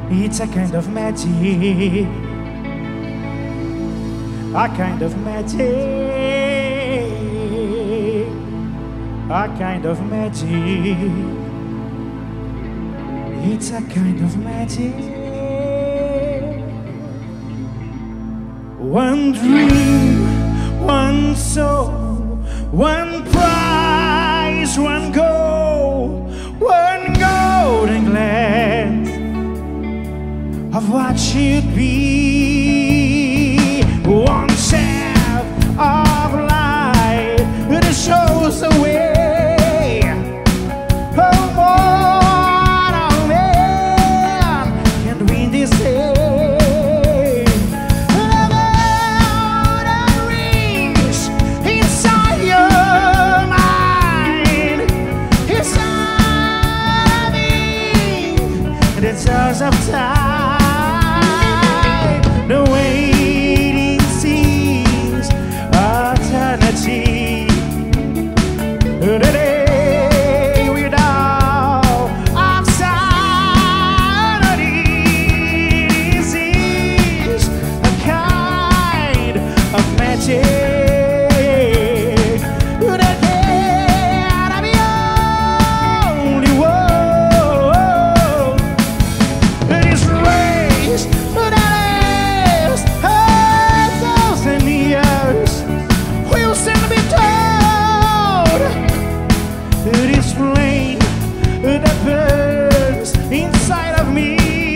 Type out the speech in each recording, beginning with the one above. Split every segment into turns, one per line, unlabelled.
It's a kind of magic, a kind of magic, a kind of magic. It's a kind of magic. One dream, one soul, one prize, one goal, one golden glance of what should be. One shaft of light that shows the way. Oh, what a man can win this day. The rings inside your mind, inside me, the touch of time, the waiting seems eternity. The day without anxiety. This is a kind of magic that can be only one. This race that lasts 1,000 years will soon be told. This flame that burns inside of me.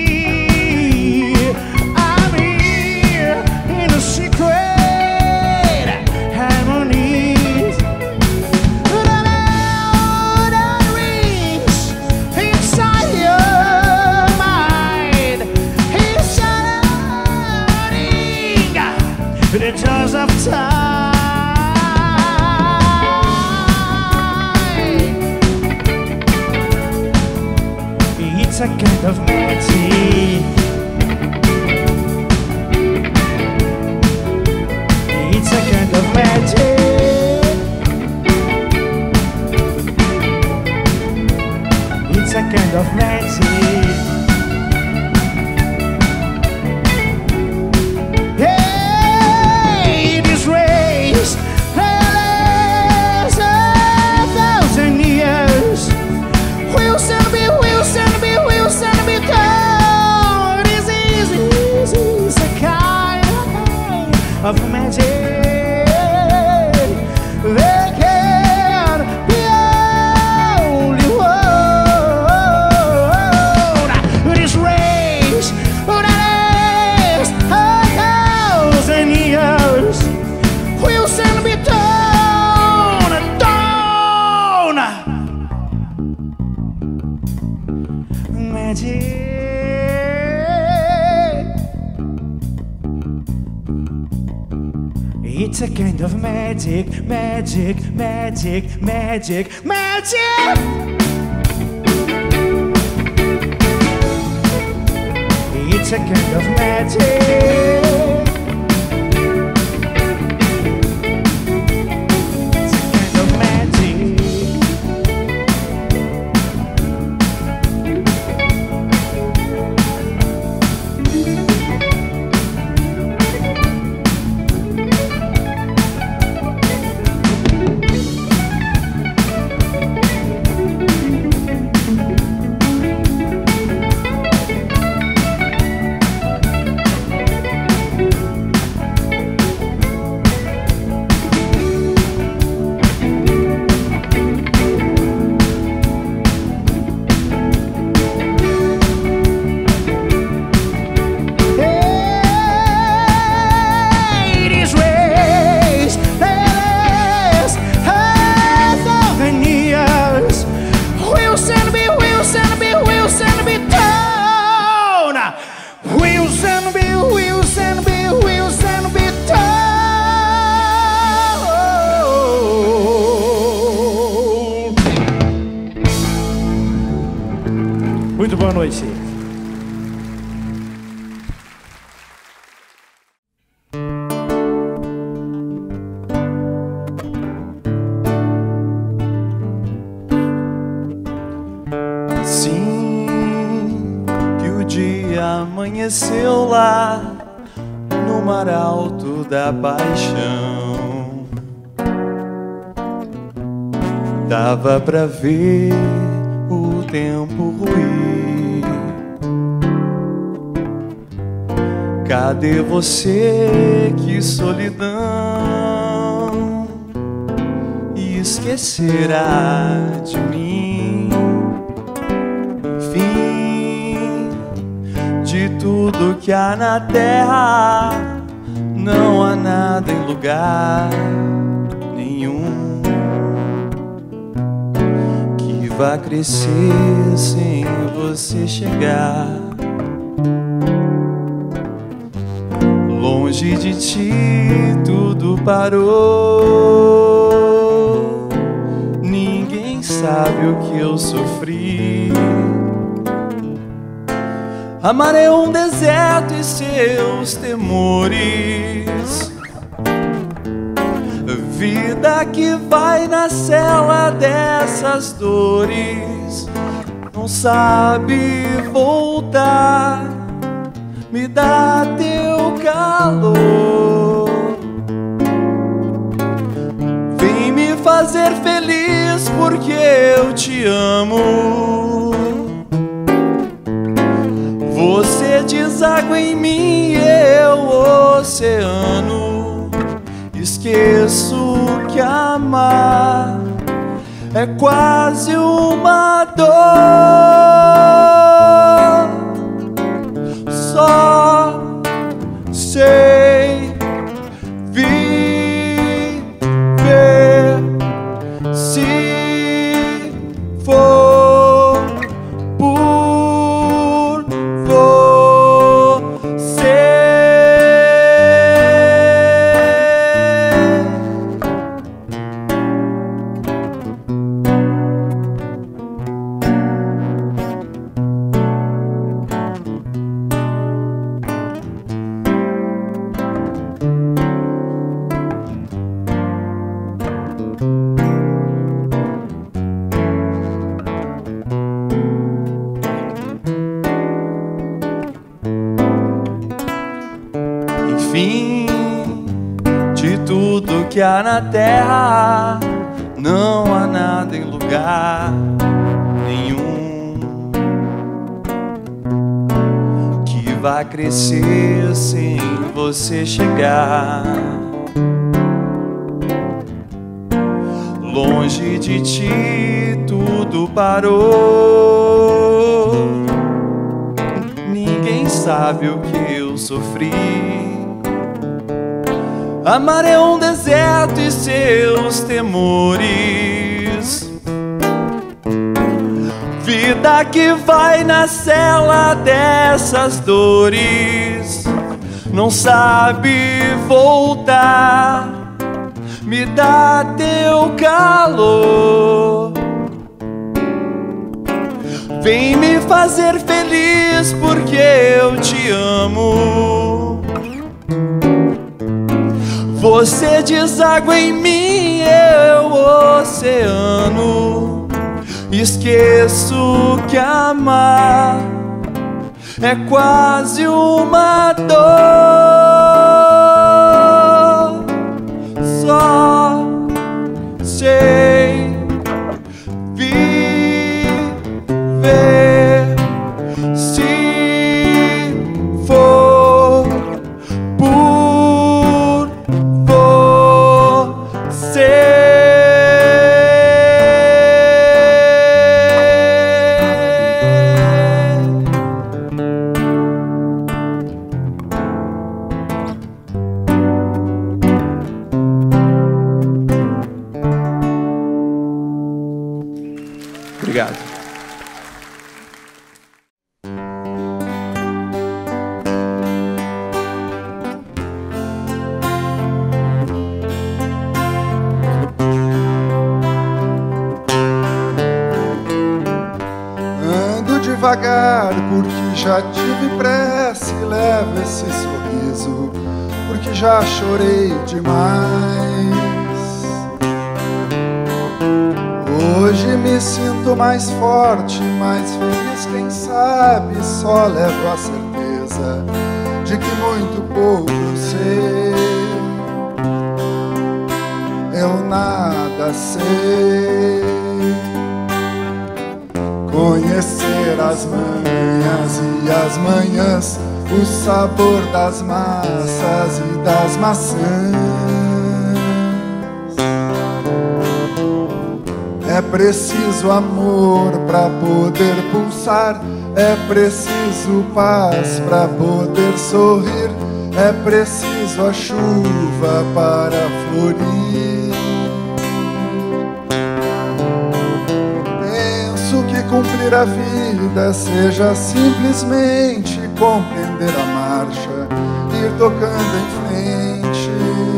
I'm here in a secret harmonies. The loud that rings inside your mind is shining the jaws of time. It's a kind of magic. It's a kind of magic. It's a kind of magic. Hey, this race that lasts 1,000 years will soon be gone. This is a kind of magic. There can be only one. This race that lasts 1,000 years will soon be done. Magic. It's a kind of magic, magic, magic, magic, magic. It's a kind of magic. It's a kind of magic. Muito boa noite.
Sim, que o dia amanheceu lá no mar alto da paixão. Dava pra ver o tempo ruir. Cadê você, que solidão, e esquecerá de mim? Fim de tudo que há na terra, não há nada em lugar nenhum que vá crescer sem você chegar. Longe de ti tudo parou, ninguém sabe o que eu sofri. Amar é um deserto e seus temores, vida que vai na cela dessas dores, não sabe voltar. Me dá teu calor, vem me fazer feliz porque eu te amo. Você deságua em mim, eu oceano. Esqueço que amar é quase uma dor. Só sei viver se for por você. Enfim, de tudo que há na terra, não há nada em lugar nenhum que vá crescer sem você chegar. Longe de ti tudo parou, ninguém sabe o que eu sofri. Amar é um deserto e seus temores, vida que vai na cela dessas dores, não sabe voltar. Me dá teu calor, vem me fazer feliz porque eu te amo. Você deságua em mim, eu oceano. Esqueço que amar é quase uma dor. Só sei viver se for por você. Obrigado.
Ando devagar porque já tive pressa e levo esse sorriso porque já chorei demais. Hoje me sinto mais forte, mais feliz, quem sabe só levo a certeza certeza de que muito pouco sei. Eu nada sei. Conhecer as manhas e as manhãs, o sabor das massas e das maçãs. É preciso amor para poder pulsar, é preciso paz para poder sorrir, é preciso a chuva para florir. Penso que cumprir a vida seja simplesmente compreender a marcha, ir tocando em frente.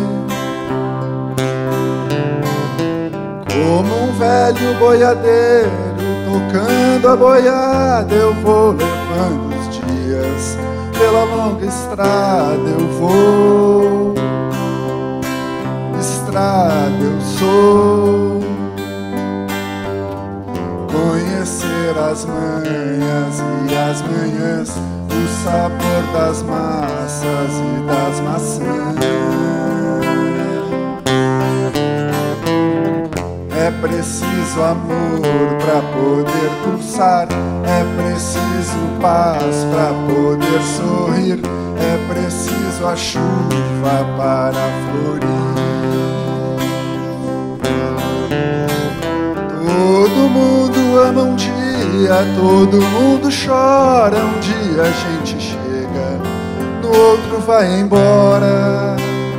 Como um velho boiadeiro tocando a boiada, eu vou levando os dias pela longa estrada. Eu vou, estrada eu sou. Conhecer as manhas e as manhãs, o sabor das massas e das maçãs. É preciso amor para poder pulsar, é preciso paz para poder sorrir, é preciso a chuva para florir. Todo mundo ama um dia, todo mundo chora, um dia a gente chega, no outro vai embora.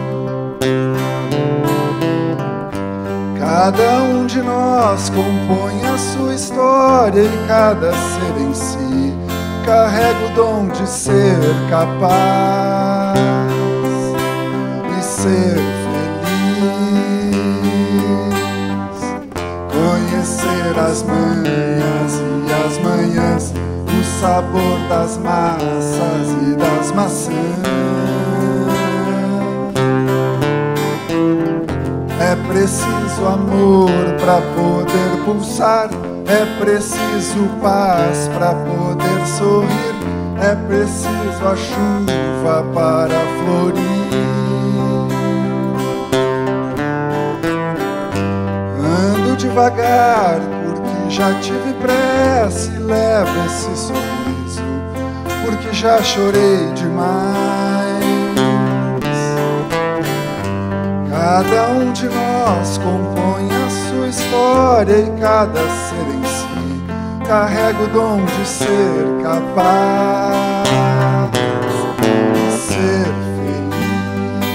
Cada um de nós compõe a sua história e cada ser em si carrega o dom de ser capaz e ser feliz. Conhecer as manhas e as manhãs, o sabor das massas e das maçãs. É preciso amor para poder pulsar, é preciso paz para poder sorrir, é preciso a chuva para florir. Ando devagar porque já tive pressa e levo esse sorriso porque já chorei demais. Cada um de nós compõe a sua história e cada ser em si carrega o dom de ser capaz de ser feliz.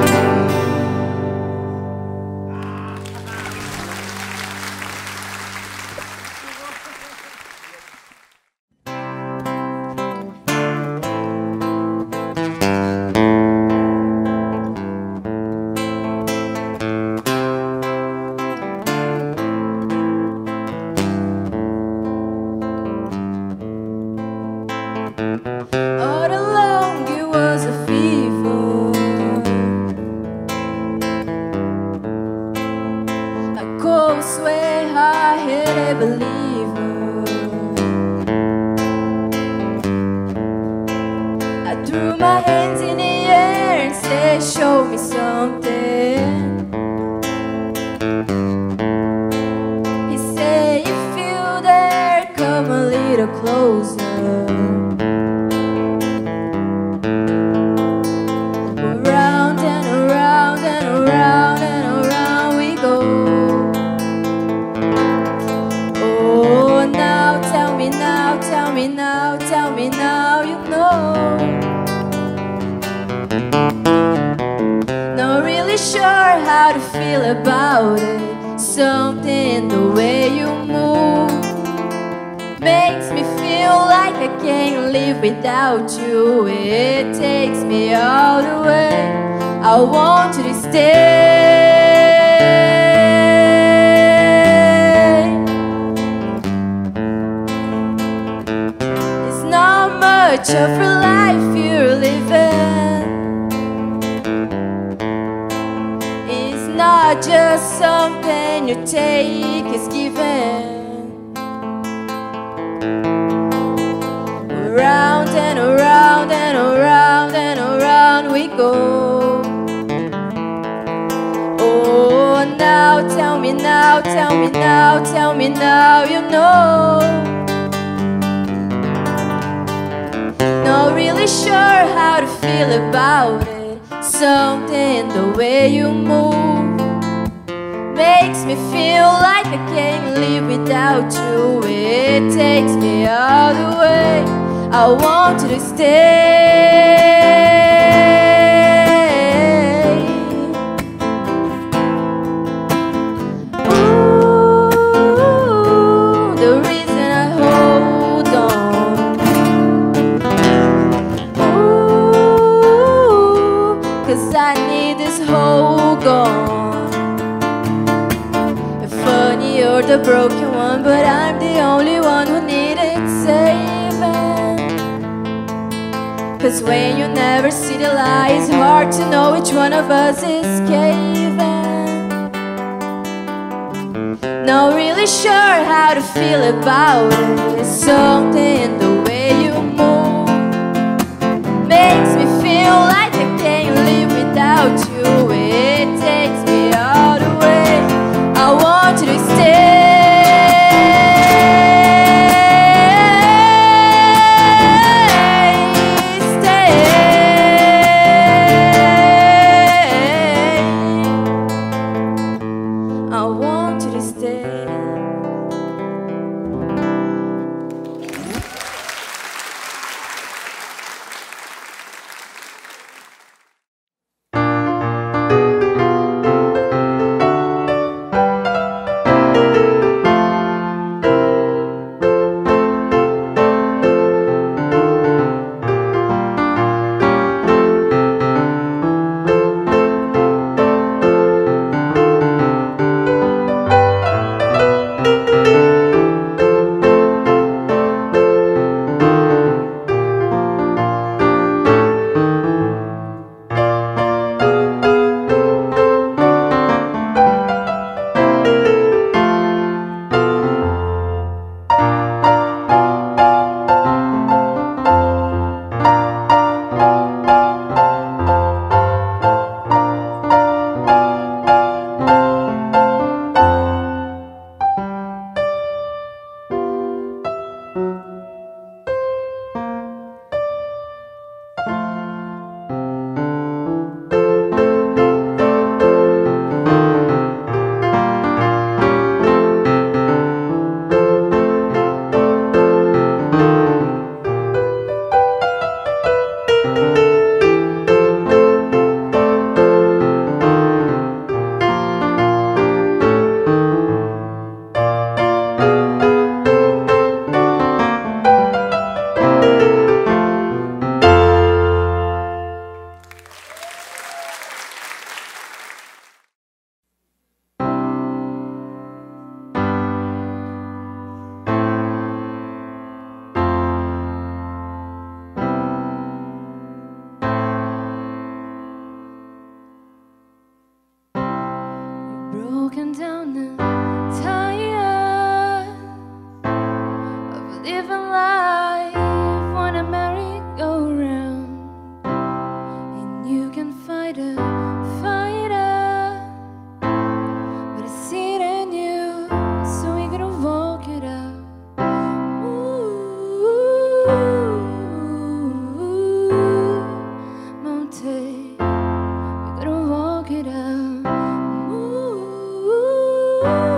All along it was a fever, a cold sweat, hard-headed believer. I threw my hands in the air and said, show me something. He said, you feel there, come a little closer. Tell me now, you know. Not really sure how to feel about it. Something the way you move makes me feel like I can't live without you. It takes me all the way. I want you to stay. Much of a life you're living, it's not just something you take, it's given. Around and around and around. tell me now, you know. Not really sure how to feel about it. Something the way you move makes me feel like I can't live without you. It takes me all the way. I want you to stay. Ooh, the reason I hold on. Ooh, 'cause I need this whole gone. Funny, you're the broken one, but I'm the only one who needed saving. 'Cause when you never see the light, it's hard to know which one of us is caving. Not really sure how to feel about it. It's something the way you move makes me feel like I can't live without you. It takes me all the way. I want you to stay. I want you to stay. Broken down and tired of living life on a merry-go-round, and you can fight it, but I see it in you, so we're gonna walk it out. Ooh, Monte, we're gonna walk it out. Ooh.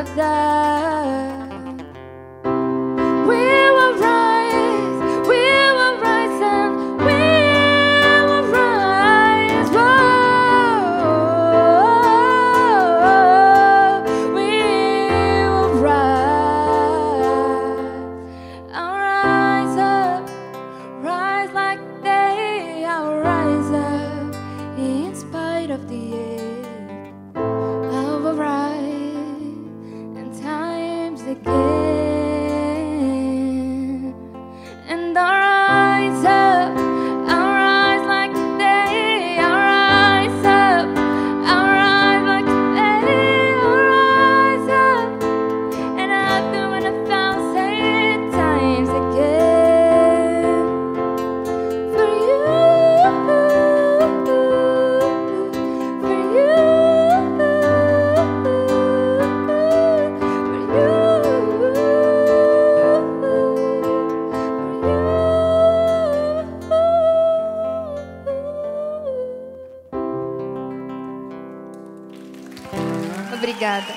Obrigada.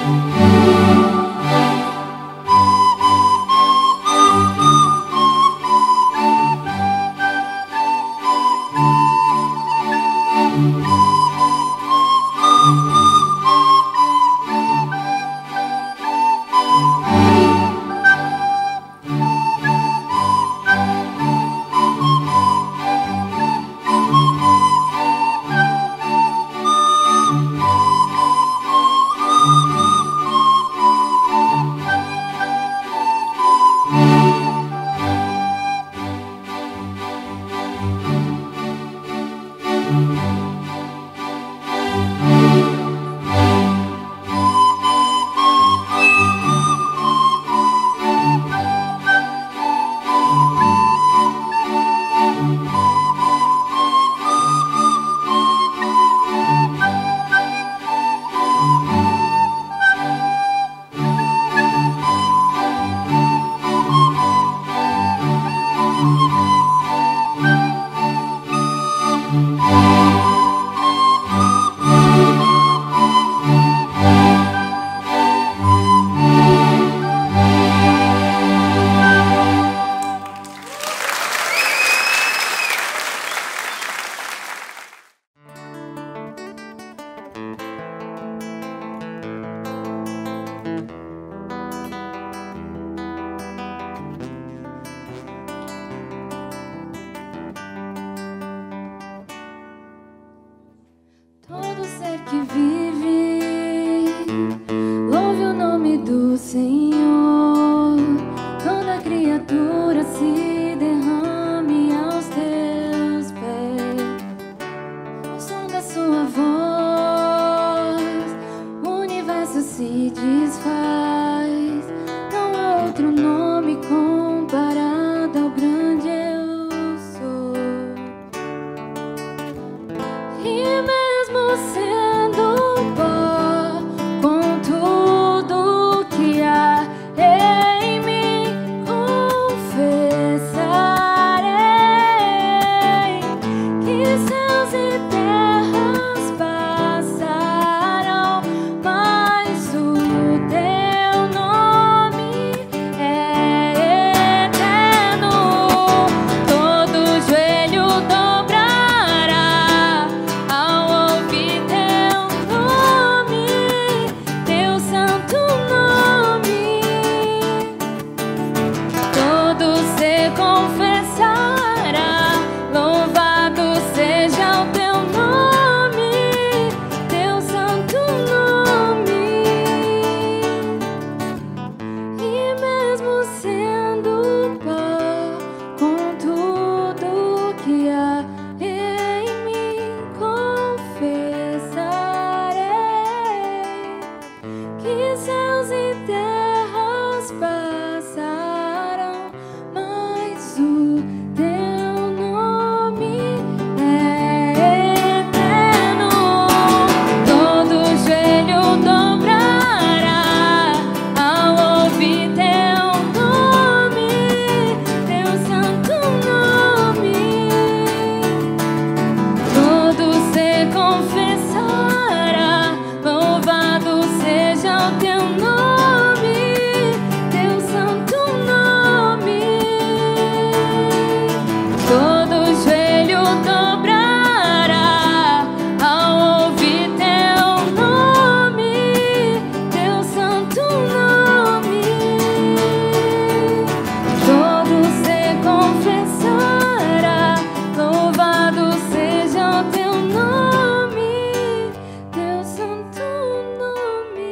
Que vive, louve o nome do Senhor. Toda criatura se derrame aos teus pés. O som da sua voz, o universo se desfaz. Não há outro nome comparado ao grande eu sou. E mesmo sendo com tudo que há em mim, confessarei que céus e terras passarão, mas o teu nome é eterno. Todo joelho dobrará ao ouvir teu nome, teu santo nome. Todo ser confessará, louvado seja o teu nome, teu santo nome. E mesmo sendo pó, com tudo que há em mim, confessarei que céus e terras passarão, mas o teu nome é eterno. Todo joelho dobrará ao ouvir teu nome, teu santo nome. Todo ser confessará, louvado seja o teu nome, teu santo nome. Todo joelho dobrará ao ouvir teu nome, teu santo nome. Todo ser confessará, louvado seja o teu nome, teu santo nome.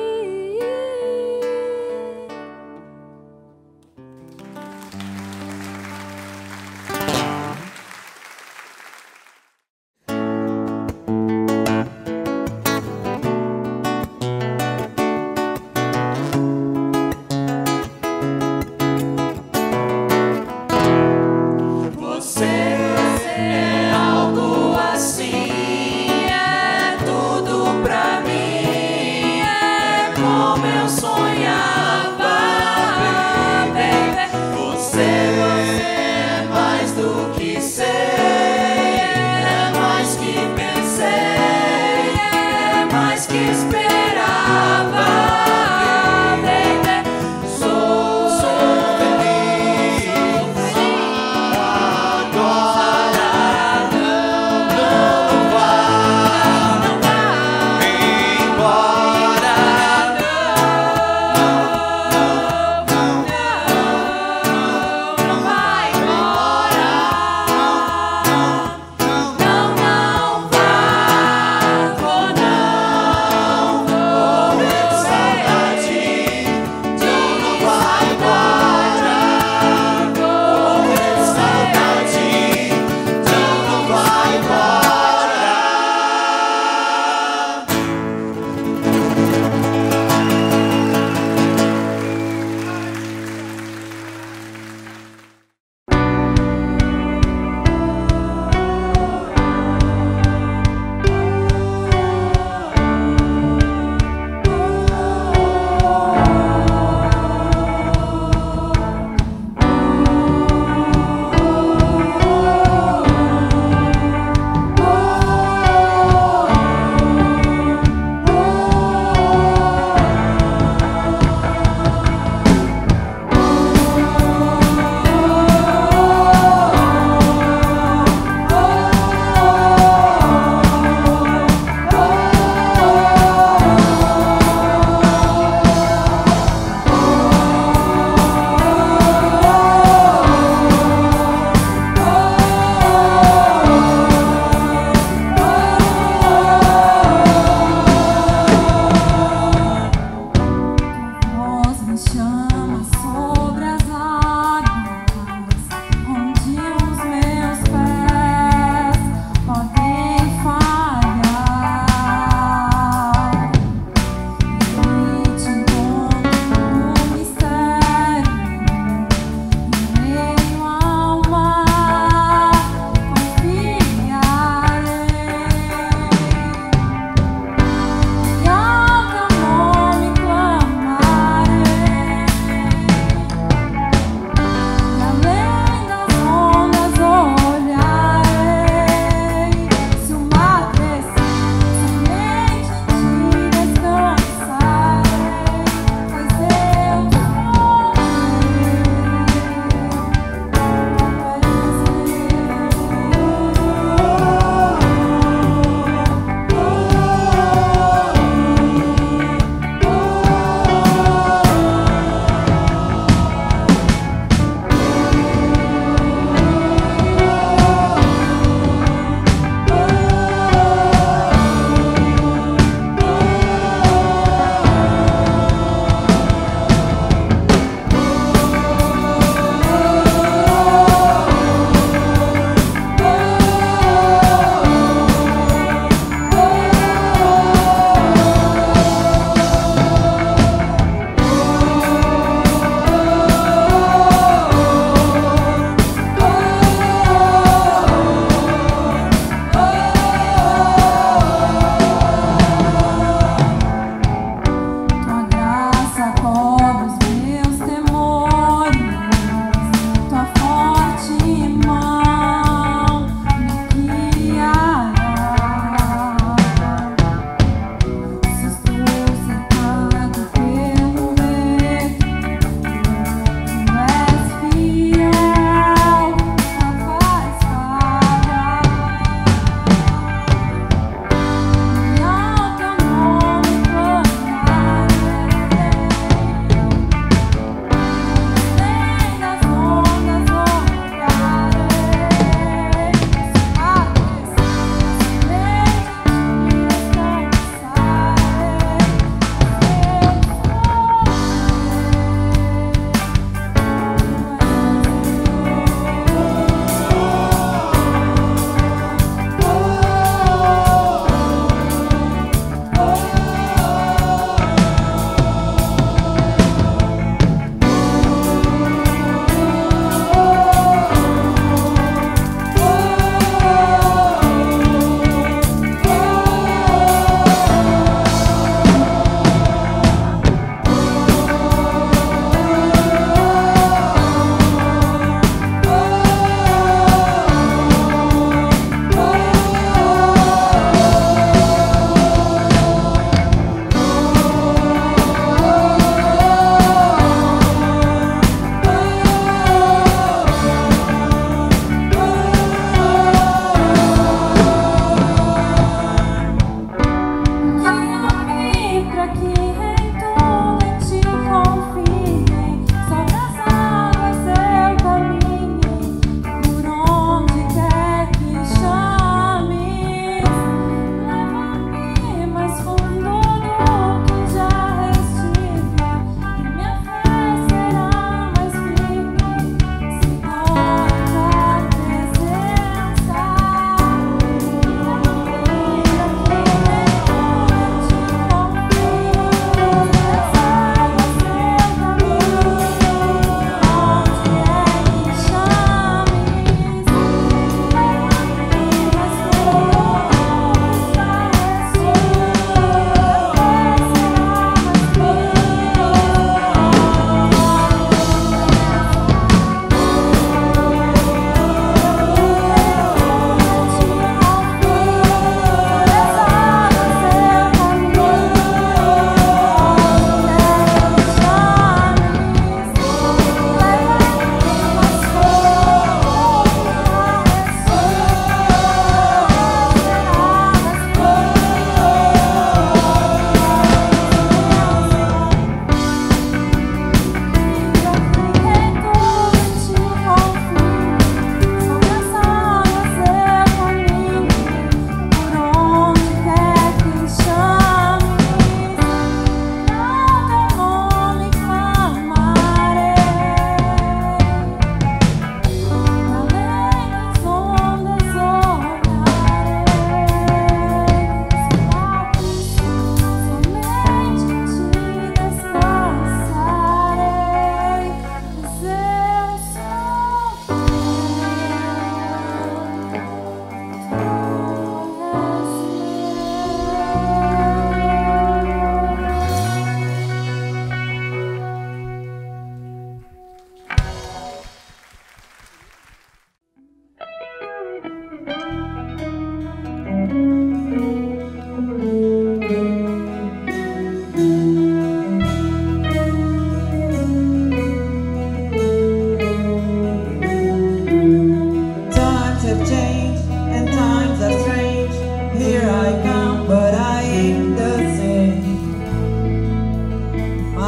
Você é algo assim, é tudo pra mim, é como eu sonhava, baby. Você é mais do que sei, é mais que pensei, é mais que esperava.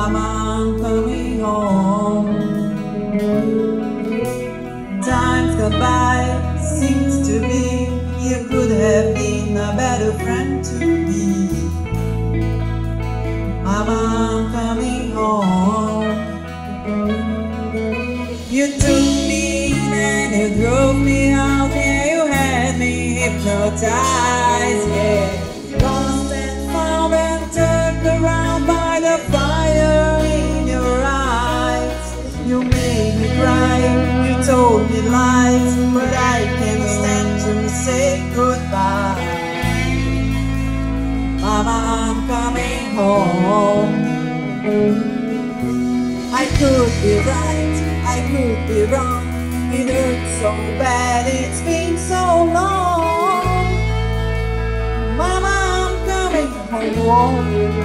Mama, I'm coming home. Times gone by, seems to be you could have been a better friend to me. Mama, I'm coming home. You took me in and you drove me out, yeah, you had me hypnotized, yeah. Lost and found and turned around by the fire in your eyes. You made me cry, you told me lies, but I can't stand to say goodbye. Mama, I'm coming home. I could be right, I could be wrong. It hurts so bad, it's been so long. Mama, I'm coming home.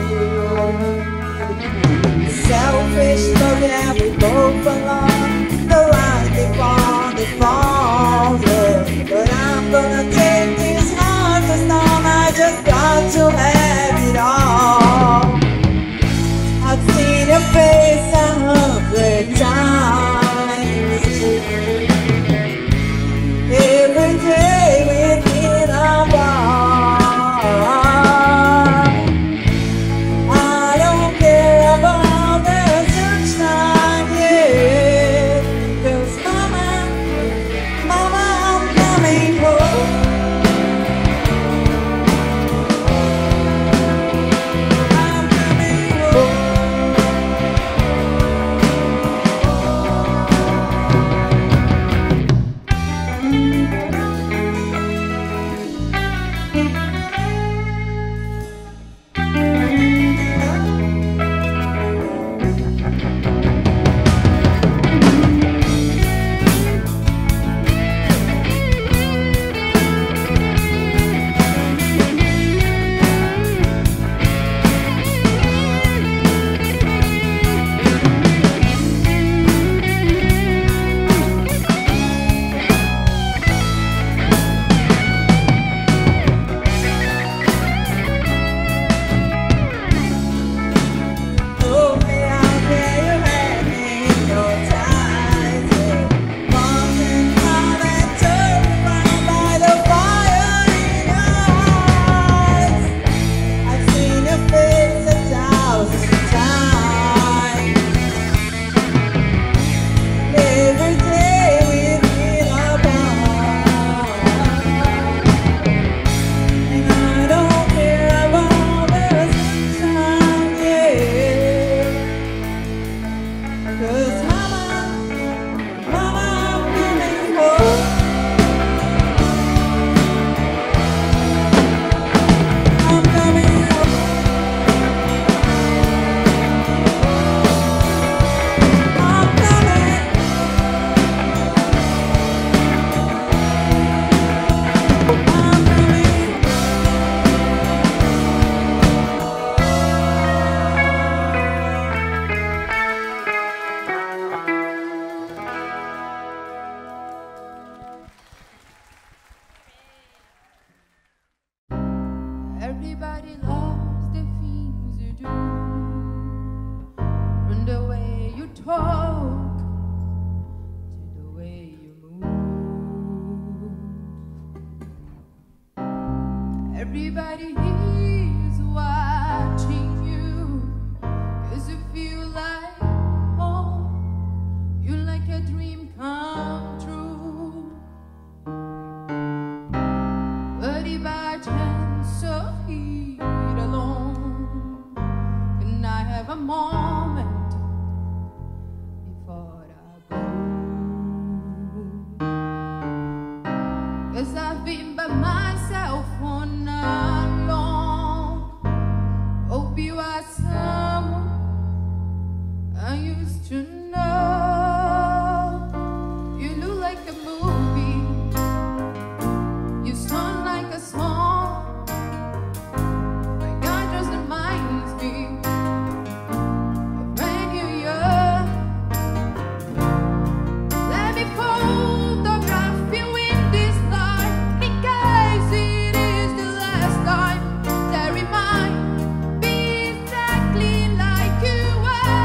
Selfish, but yeah, we both belong. The right before the fall, yeah. But I'm gonna take this heart to stone. I just got to have it all. I've seen your face 100 times. Every day within a bar. I don't care about the sunshine, yeah. 'Cause mama, mama, I'm coming home. I'm coming home.
Everybody loves the things you do, from the way you talk to the way you move. Everybody is watching you, 'cause you feel like home. You're like a dream come true. But if I chance so here alone, can I have a moment before I go? 'Cause I've been by myself for not long. Hope you are someone I used to know. You look like a movie, you sound like a song. My God just reminds me of when you're young. Let me photograph you in this life, because it is the last time that remind me exactly like you were.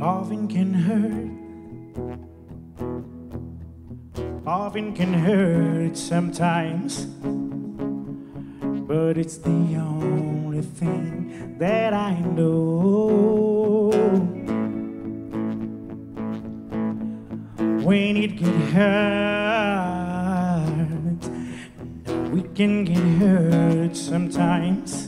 Loving can hurt. Loving can hurt sometimes, but it's the only thing that I know. When it get hurt, we can get hurt sometimes.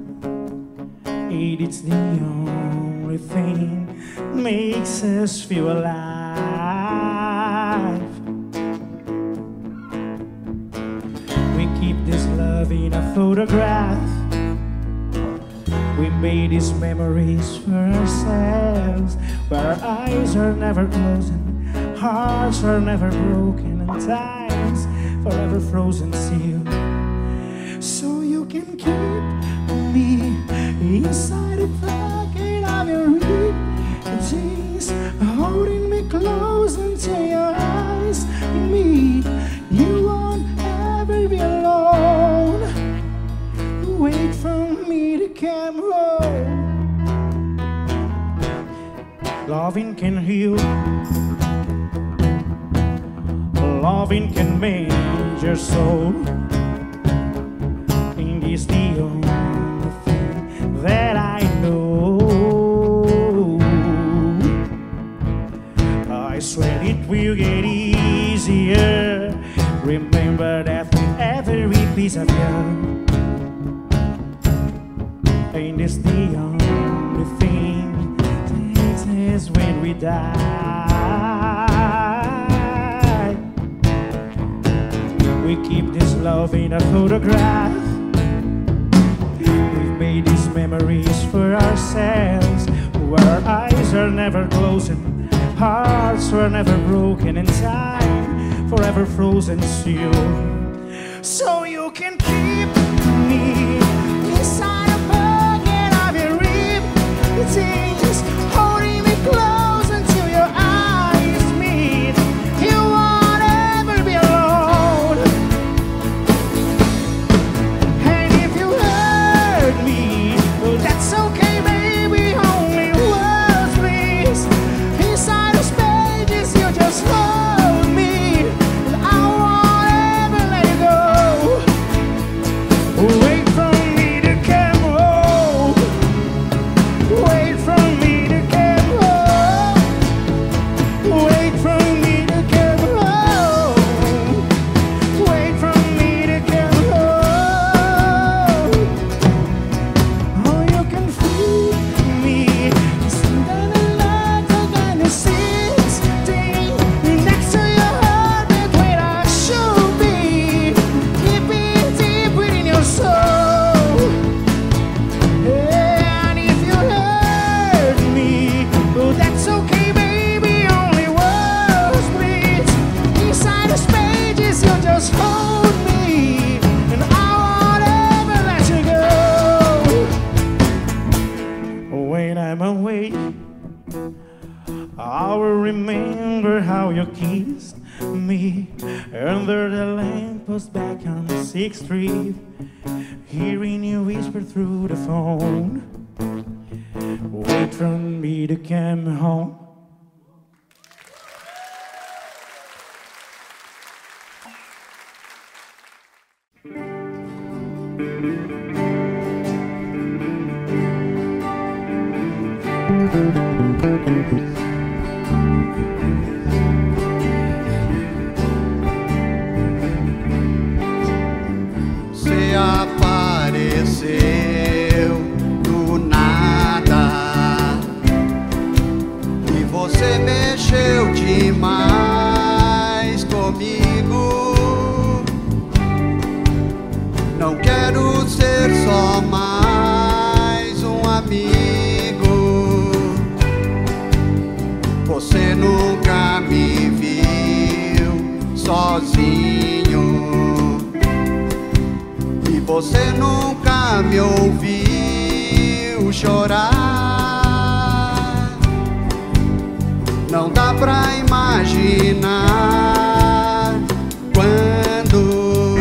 It's the only thing makes us feel alive. We keep this love in a photograph. We made these memories for ourselves, where our eyes are never closing, hearts are never broken, and time's forever frozen still. So you can keep me inside the pocket of your jeans, holding me close until your eyes meet. You won't ever be alone. Wait for me to come home. Loving can heal. Loving can mend your soul. And it's the only thing that I know. I swear it will get easier. Remember that every piece of you. And it's the only thing that is when we die. We keep this love in a photograph. We've made these memories for ourselves, where our eyes are never closing, hearts were never broken, and time forever frozen still. So you can keep me inside a bucket of your jeans, holding me close until your eyes meet. You won't ever be alone. And if you hurt me, well, that's okay, baby. Only words, please. Inside those pages, you just hold me, and I won't ever let you go. Wait for me to come home. Wait for me to come home. Wait for me to come home. Wait for me to come home. Oh, you can feel me standing alive again the 16 next to your heart, that's where I should be. Keep it deep within your soul. And if you hurt me, oh, that's okay, baby. Only words, please. Inside those pages, you just hold me, and I won't ever let you go. When I'm away, I will remember how you kissed me under the lamppost back on 6th Street, hearing you whisper through the phone. Wait for me to come home.
Você apareceu do nada e você mexeu demais comigo. Não quero ser só mais um amigo. Você nunca me viu sozinho e você nunca me ouviu chorar. Não dá pra imaginar quando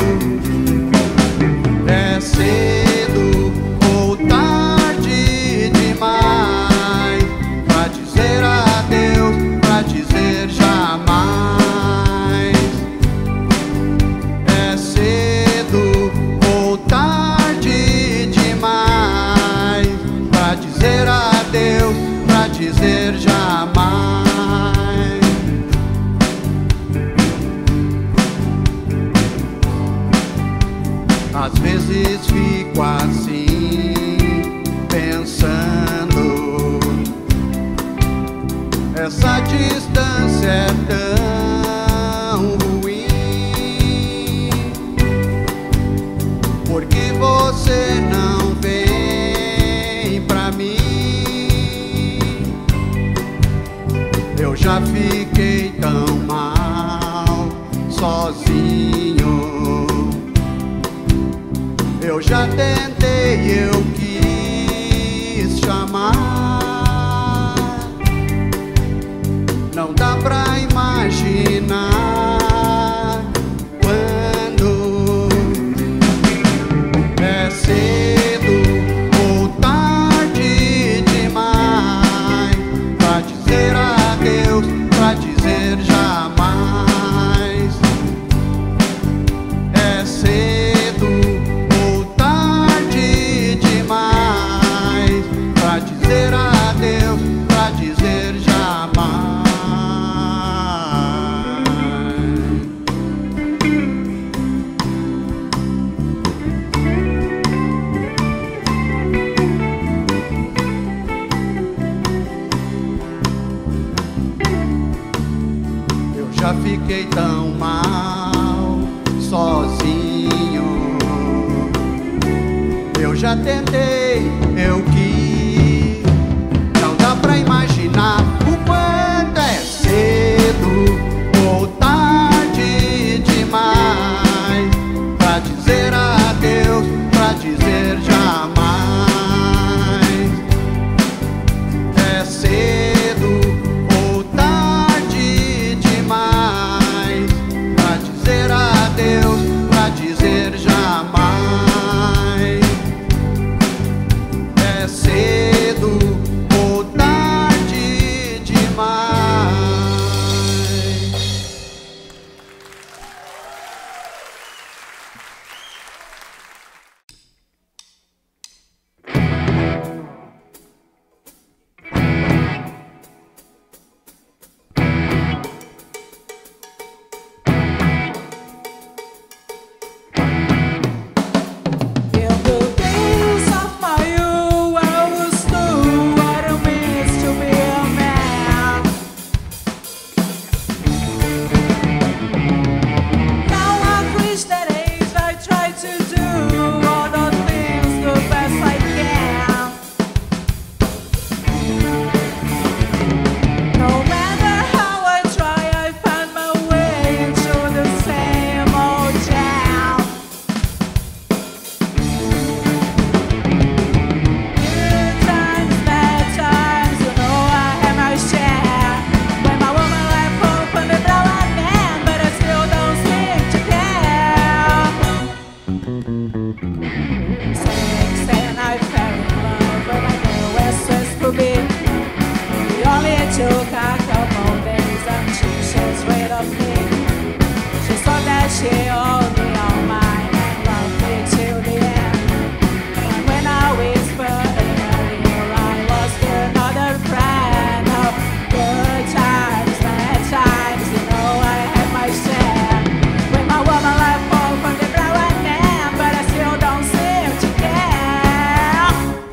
é cedo ou tarde demais pra dizer a tão ruim? Por que você não vem pra mim? Eu já fiquei tão mal sozinho. Eu já tentei, eu quis chamar. Não dá pra imaginar quando é cedo ou tarde demais pra dizer adeus, pra dizer jamais. É cedo ou tarde demais pra dizer adeus, pra dizer jamais. Eu já fiquei tão mal sozinho. Eu já tentei, eu quis. Não dá pra imaginar o quanto é cedo ou tarde demais pra dizer adeus, pra dizer jamais. É cedo ou tarde demais pra dizer adeus, pra dizer jamais. É cedo ou tarde demais.
In the days of my youth, I always knew what it means to be a man. Now I've reached that age, I try to do all the things the best I can. No matter how I try, I find my way into the same old jam. Good times, bad times, you know I have my share. When my woman life opened the door again, but I still don't seem to care. Saying I fell in love, but I knew where supposed to be. We only took a couple days and she says right of me. She saw that she owed me all mine and loved me till the end. And when I whispered in her ear, I lost another friend. Oh, good times, bad times, you know I had my share. When my woman left home from the brown again, but I still don't seem to care.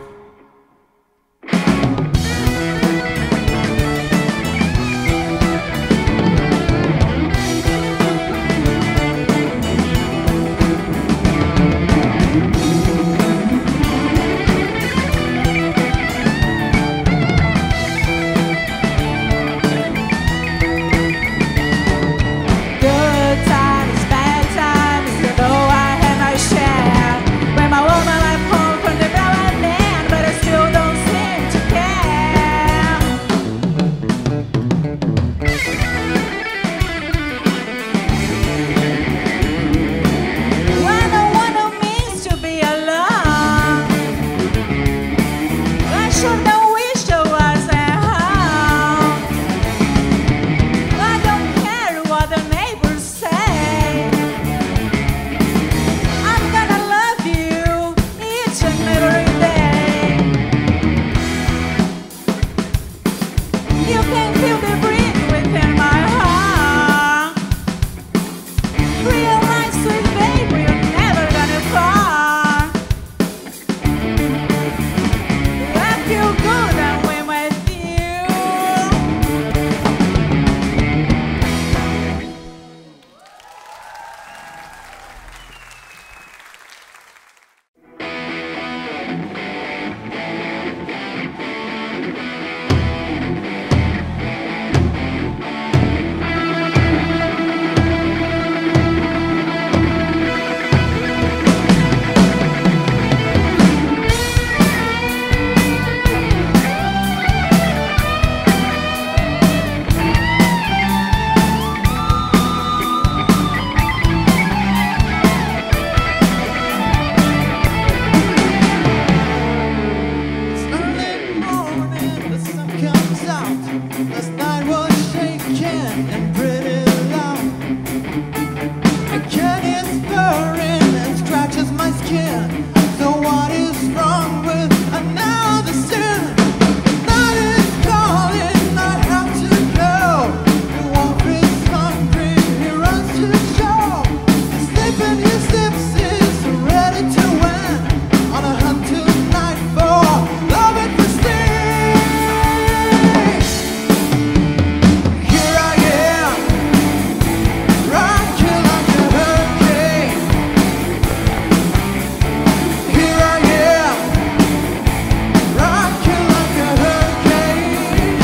Good times, bad times, you know I had my share. When my woman left home from the brown man, but I still don't seem to care. I know what it means to be alone. I sure don't wish I was at home. I don't care what the neighbors say. I'm gonna love you each and every day. You can feel the breeze within my heart. Realize, sweet baby, you're never gonna fall. I feel good when I'm with you.
Last night was shaking and pretty loud. My cat is burning and scratches my skin. So what is wrong with another sin? The night is calling, I have to go. The wolf is hungry, he runs to the show. He's sleeping, he sleeps, he's ready to win. On a hunt tonight for love and prestige. Here I am, rock you like a hurricane. Here I am, rock you like a hurricane.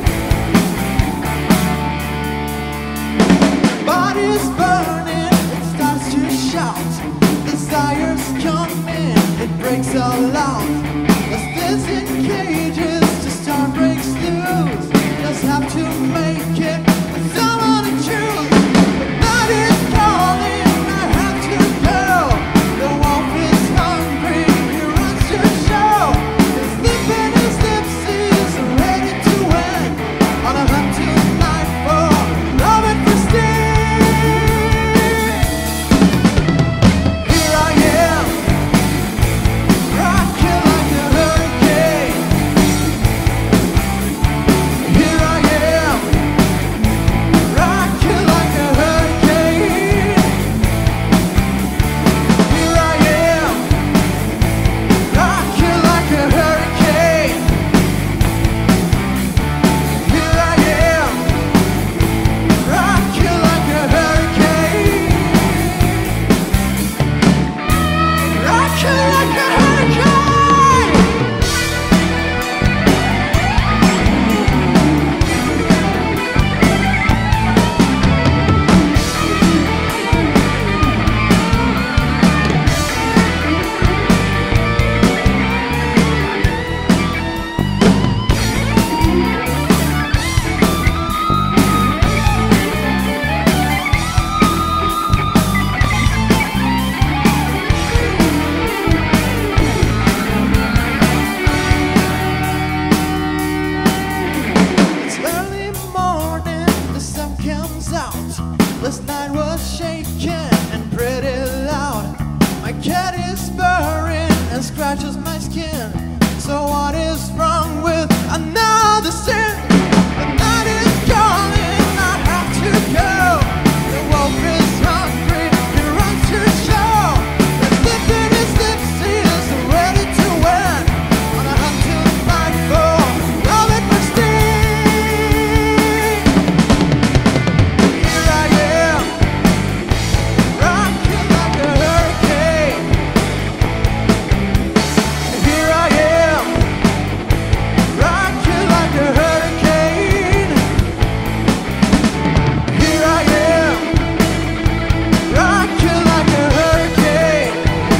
Body's burning, it starts to shout. Desires come in, it breaks all out. As this in cages, the star breaks loose. Just have to make it with someone to choose. The night is calling, I have to go. The wolf is hungry, he runs to the show. He's sleeping, he sleeps, he's ready to win. On a hunt tonight for love and prestige. Here I am, rock you like a hurricane. Here I am, rock you like a hurricane. Here I am, rock you like a hurricane. Here I am, rock you like a hurricane. Rock you like a hurricane. It's early morning, the sun comes out. Last night was shaking and pretty loud. My cat is purring and scratches my skin. So what is wrong with another sin? The night is calling, I have to go. The wolf is hungry, he runs to the show. He's sleeping, he sleeps, he is ready to win. On a hunt tonight for love and prestige. Here I am, rock you like a hurricane. Here I am, rock you like a hurricane. Here I am, rock you like a hurricane.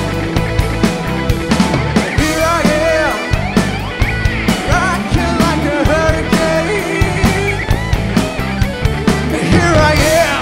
Here I am, rock you like a hurricane. Here I am.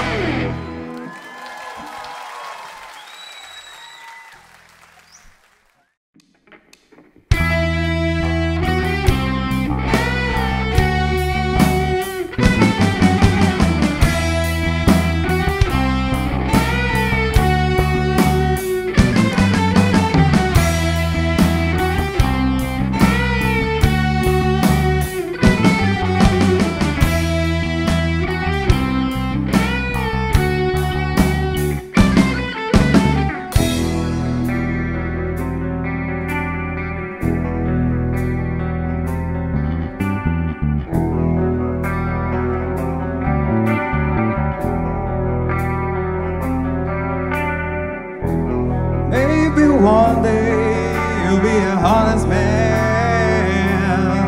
Maybe one day you'll be a honest man.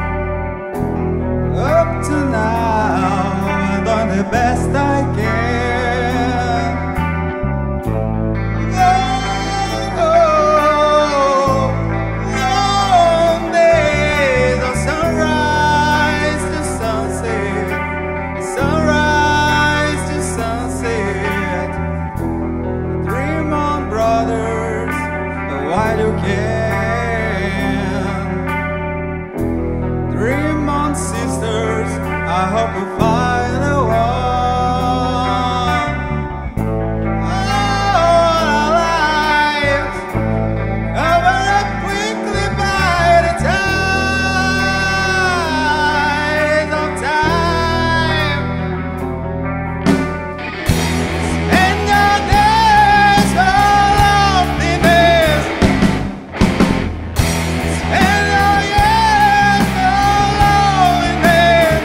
Up to now, I've done the best I can. Long days of sunrise to sunset, sunrise to sunset. Dream on, brothers, while you can. Dream on, months, sisters, I hope you find the one. All our lives over up quickly by the tide of time. Spend your days full of loneliness. Spend your years full of loneliness.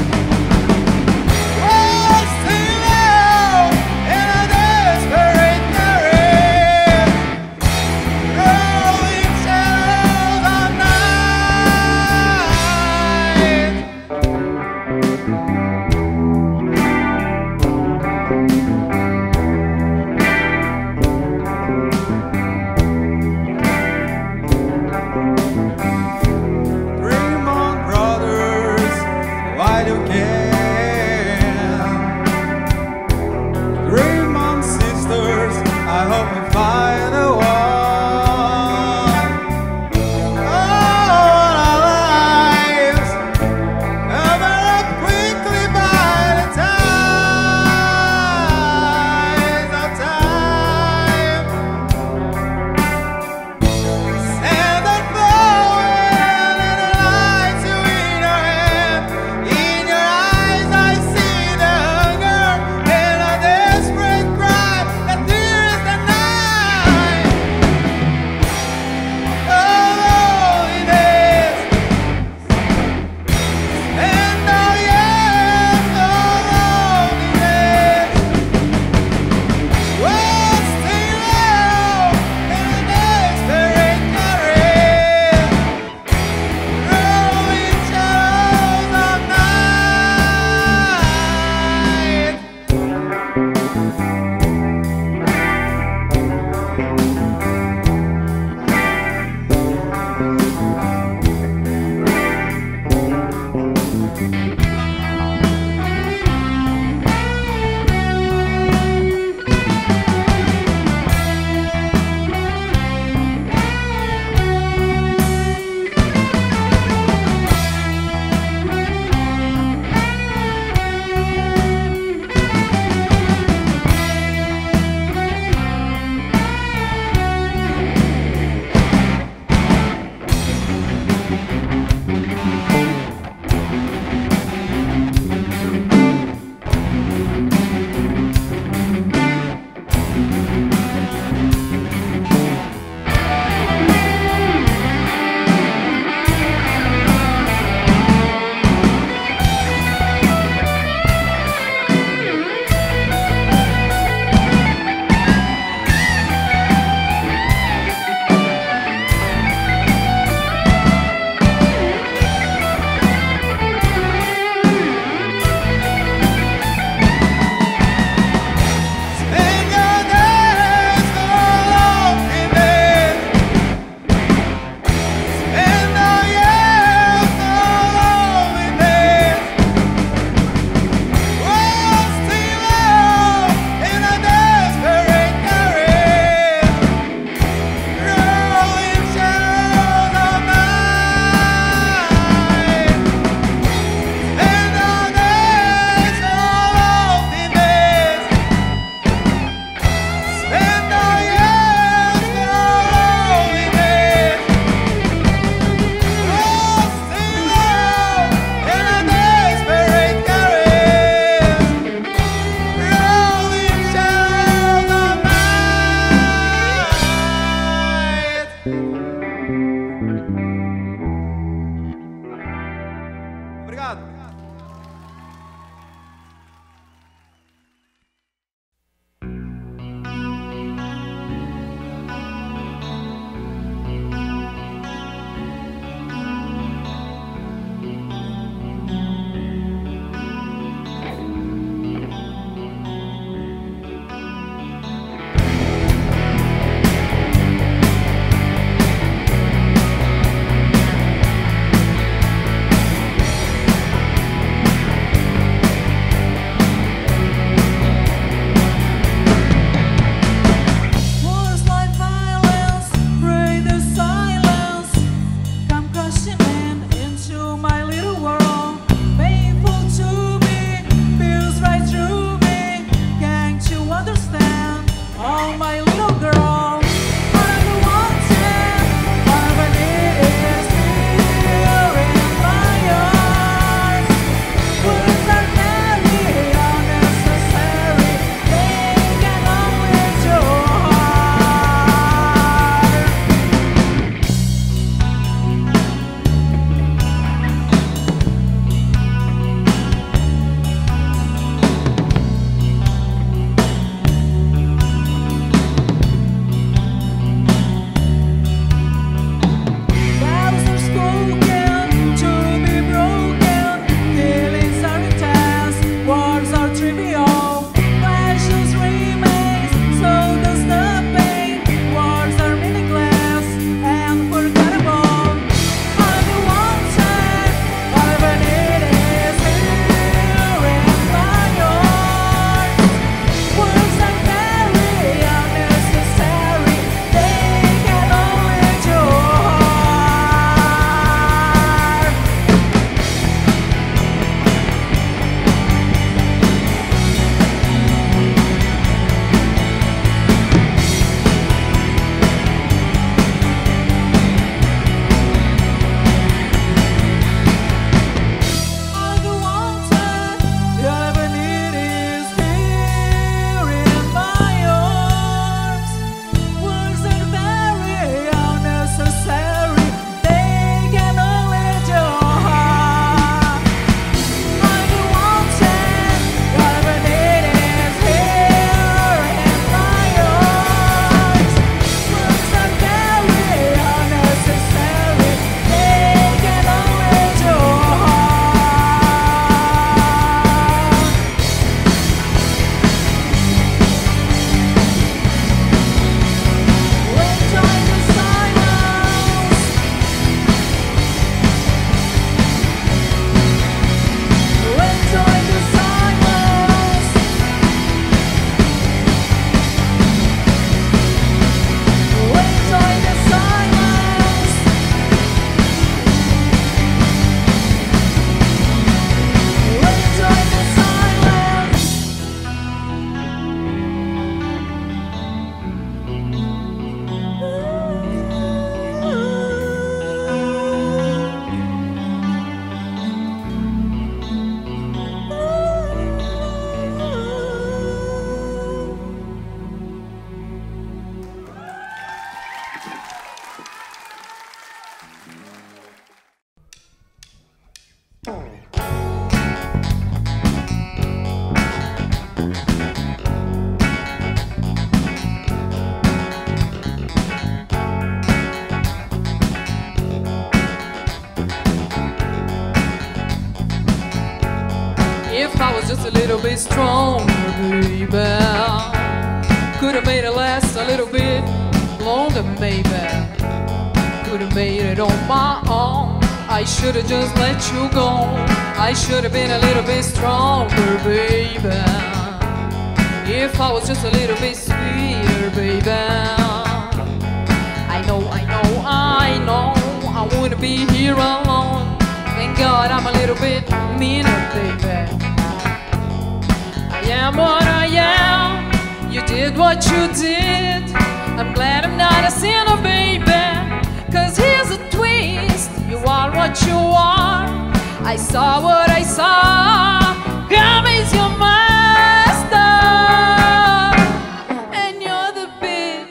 Wasting love in a desperate career. Rolling shadows of night. Dream on, brothers, while you can. Dream on, sisters, I hope you find the one. All our lives cover up quickly by the tides of time. Sand and flowing in the lights you in your hand. In your eyes I see the hunger and a desperate cry that tears the night. Oh, loneliness. And oh yes, oh loneliness. Wasting love in a desperate career. Rolling shadows of night. Spend your days full of loneliness. Spend your years full of loneliness. Wasting love in a desperate career. Rolling shadows of night. Spend your days full of loneliness. Spend your years full of loneliness. Wasting love in a desperate career. Rolling shadows of night. Obrigado.
If I was just a little bit stronger, baby, could have made it last a little bit longer, maybe. Could have made it on my own. I should have just let you go. I should have been a little bit stronger, baby. If I was just a little bit sweeter, baby. I know, I wouldn't be here alone. Thank God I'm a little bit meaner, baby. I am what I am. You did what you did. I'm glad I'm not a sinner, baby. Cause here's a twist. You are what you are. I saw what I saw. God is your master. And you're the bitch.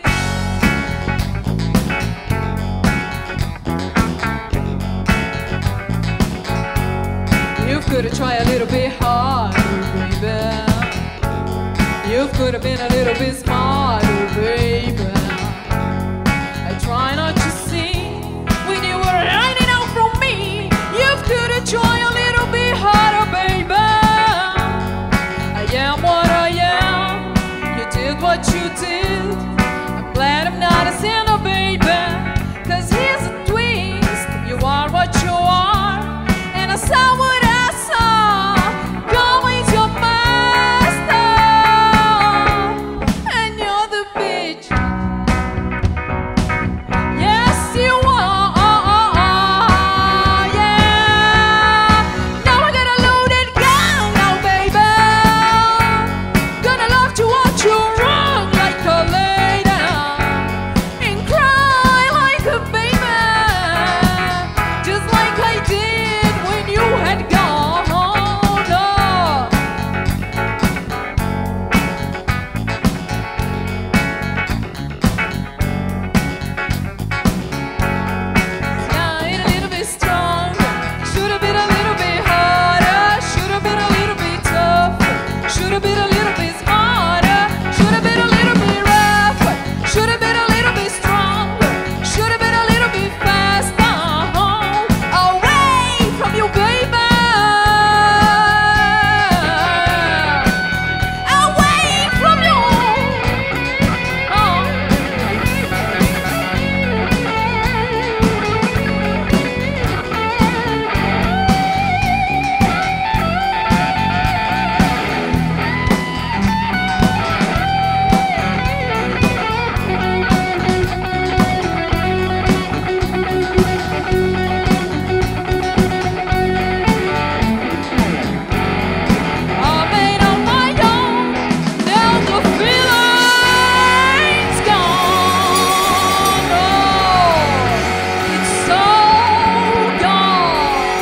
You could have tried a little bit harder, baby. You could have been a little bit smarter, baby. I try not to see when you were hiding out from me. You could have tried a little bit harder, baby. I am what I am. You did what you did. I'm glad I'm not a sinner, baby. Cause here's a twist. You are what you are. And I saw what I saw. God is your master. And you're the bitch. Yes, you are. Yeah. Now I got a loaded gun now, baby. Gonna love to watch you run like a lady and cry like a baby, just like I did when you had gone. A little bit stronger, should have been a little bit harder, should have been a little bit tougher, should have been a little bit smarter, should have been a little bit rougher, should have been a little bit stronger, should have been a little bit faster. Away from you, baby. Away from you. I made on my own. Now the feeling's gone. Oh, it's so gone.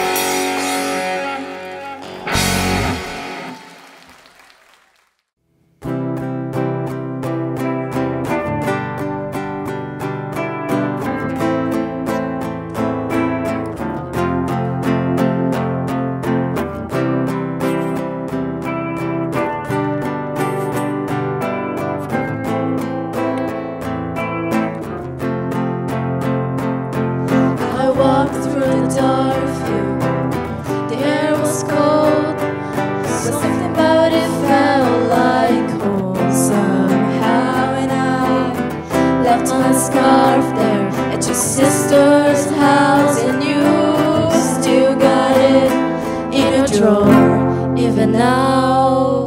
I walked through the door of you. The air was cold. Something about it felt like home somehow. And I left my scarf there at your sister's house. And you still got it in your drawer, even now.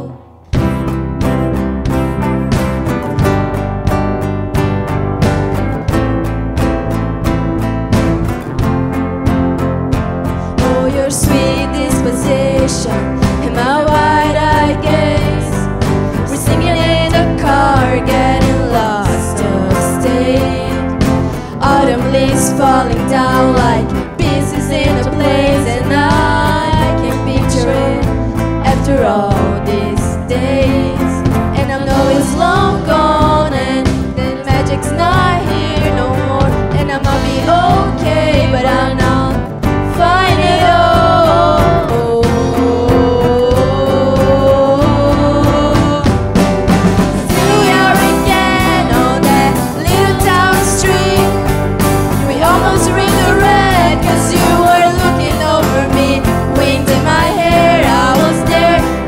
Oh, your sweet disposition and my wide-eyed gaze. We're singing in the car, getting lost of state. Autumn leaves falling down like pieces in a place, and I can picture it after all these days. And I know it's long gone, and the magic's not here no more. And I might be okay, but I'm not fine at all. Here we are again on that little town street. We almost ring the red, 'cause you were looking over me. Wind in my hair, I was there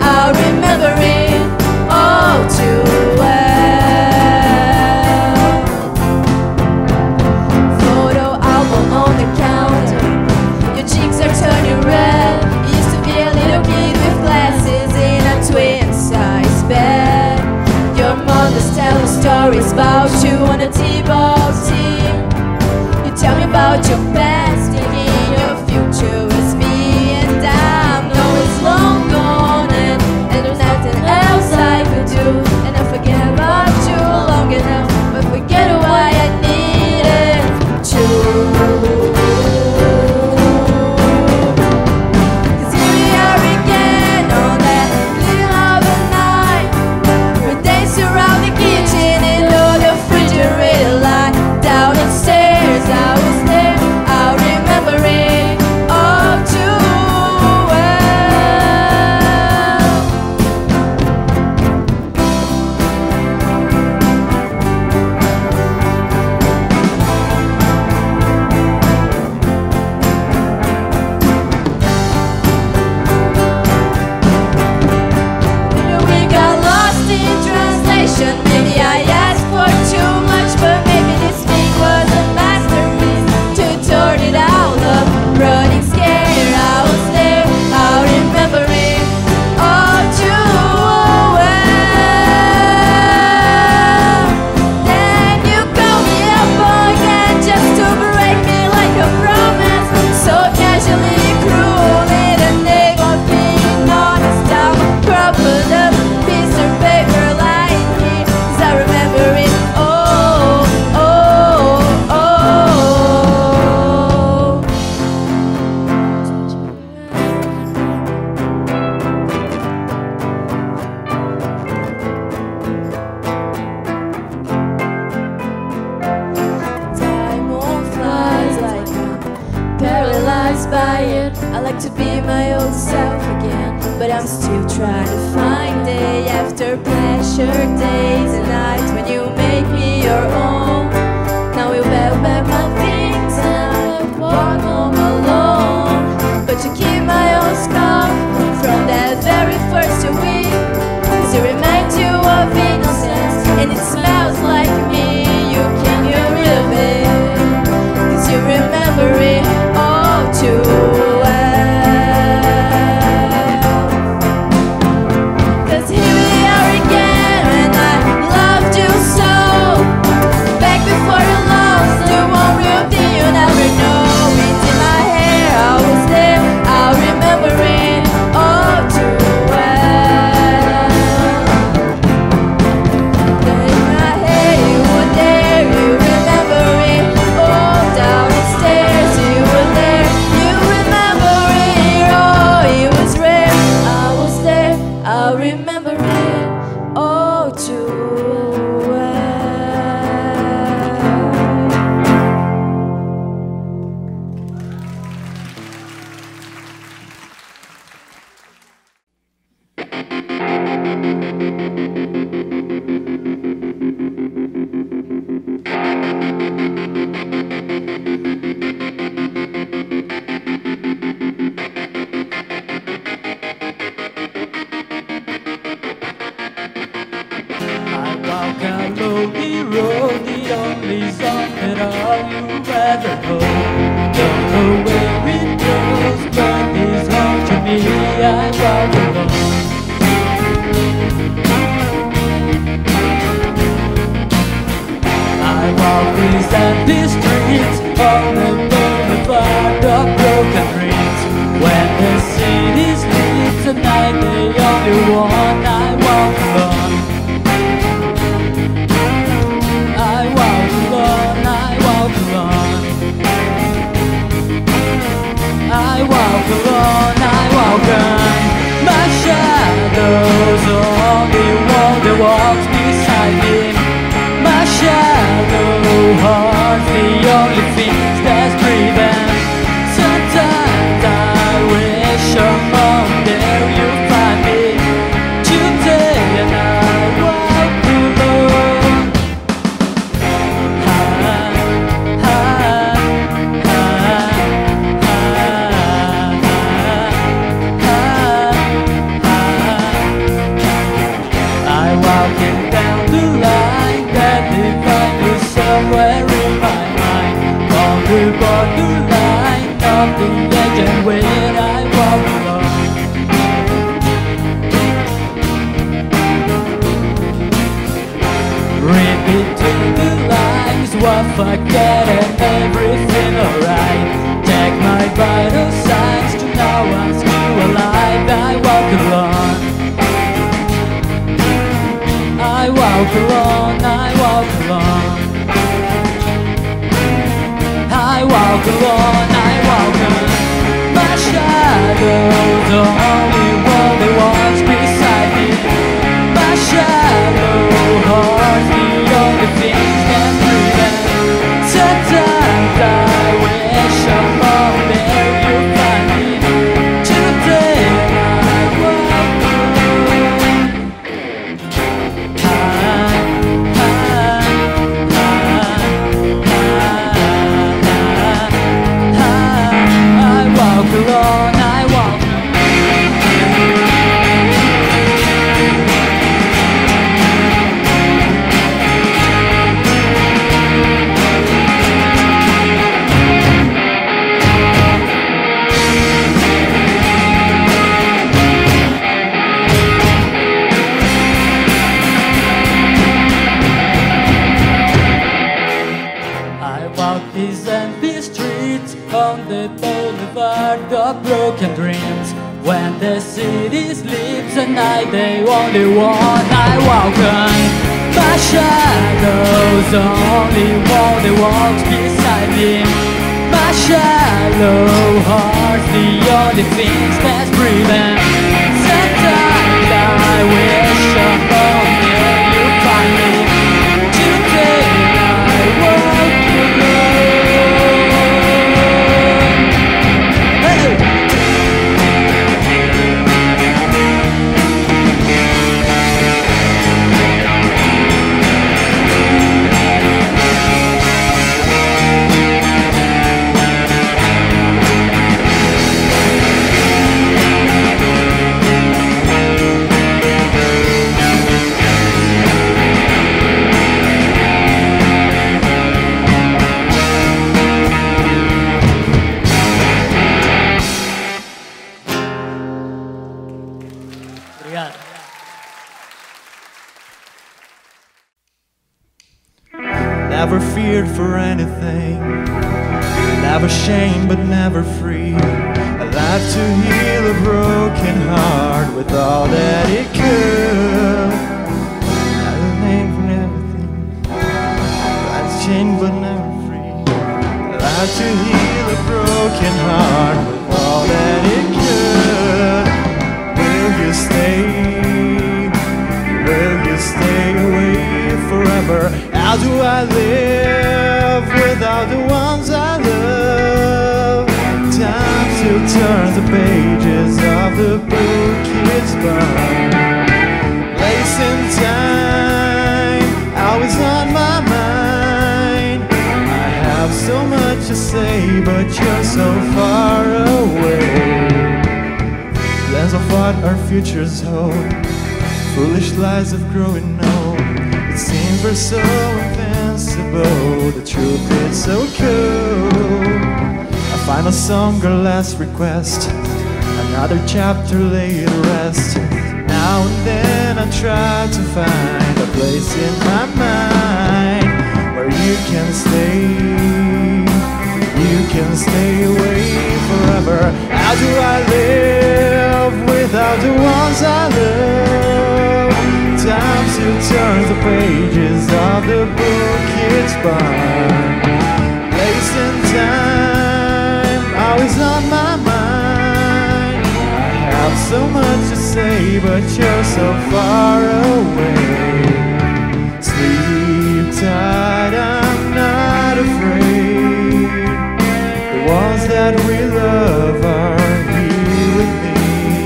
to be my old self again, but I'm still trying to find day after pleasure days and nights when you make me your own. Now you pack back my things and I walk home alone, but you keep my old scarf from that very first week, 'cause it reminds you of innocence and it smells like me. You can get rid of it, 'cause you remember it all too well. 'Cause here we are again, and I loved you so. Back before you lost the one real thing you never know. It's in my hair, I was there, I remember it all too well. In my hair, you were there, you remember it all. Down the stairs, you were there, you remember it all. It was rare, I was there, I remember it all too well.
I walk a lonely road, the only song that all you ever know. Don't know where it goes, but it's home to me. I walk alone. I walk these empty streets on the boulevard of broken dreams. When the city sleeps at night, the only one I walk alone. I walk alone, I walk alone. I walk alone, I walk on. My shadow's the only one that walks beside me. My shadow heart's the only thing that's breathing. Sometimes I wish someone there you'd find me. Today and I walk alone. I walking down the line that defines you somewhere in my mind. On the borderline of the edge and when I walk alone. Read between the lines, what forgetting everything alright. Check my vital signs to know I'm still alive. I walk alone. I walk alone, I walk alone. I walk alone, I walk alone. My shadow's the only one that walks beside me. My shadow heart's the only thing that's breathing. Sometimes I wish someone there you'd find me. Today I walk alone. I walk alone, I walk I walk these empty streets on the boulevard of broken dreams. When the city sleeps at night, the only one I walk on. My shadow's the only one that walks beside me. My shallow heart's the only thing that's breathing. Sometimes I wish someone there you'd find me. Today I walk alone. Hey! Obrigado.
Never feared for anything, never shamed but never free. I love to heal a broken heart with all that it could. Never named for everything, life's chained but never free. I love to heal a broken heart with all that it could. Will you stay? Will you stay away forever? How do I live without the ones I love? Time to turn the pages of the book it's burned. Place in time, always on my mind. I have so much to say, but you're so far away. Plans of what our futures hold, foolish lies of growing old. It seems we're so invincible, the truth is so cold. A final song or last request, another chapter laid to rest. Now and then I try to find a place in my mind where you can stay away forever. How do I live without the ones I love? Time to turn the pages of the book it's burned. Place in time, always on my mind. I have so much to say, but you're so far away. Sleep tight, I'm not afraid. The ones that we love are here with me.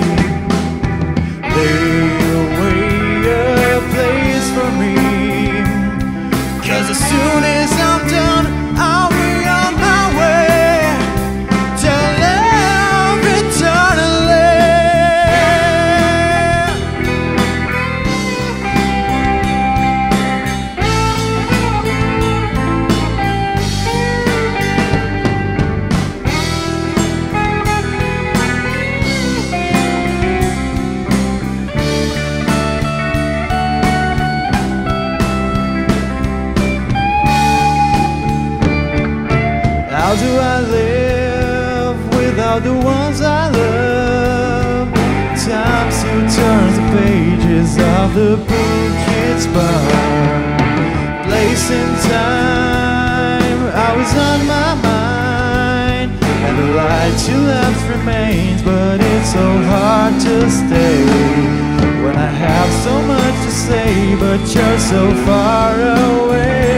They'll wait a place for me, 'cause as soon as I'm done, I'll be on my way to live eternally. How do I live without the ones I love? Time to turn the pages of the book it's burned. Place in time, always on my mind. And the light you left remains, but it's so hard to stay when I have so much to say, but you're so far away.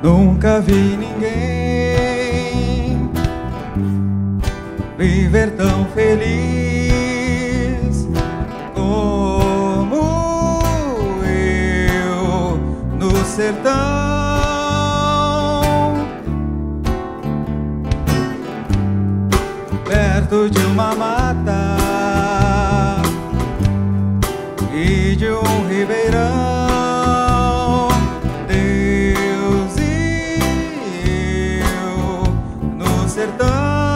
Nunca vi ninguém viver tão feliz como eu no sertão. Perto de uma mata e de um ribeirão, Deus e eu no sertão.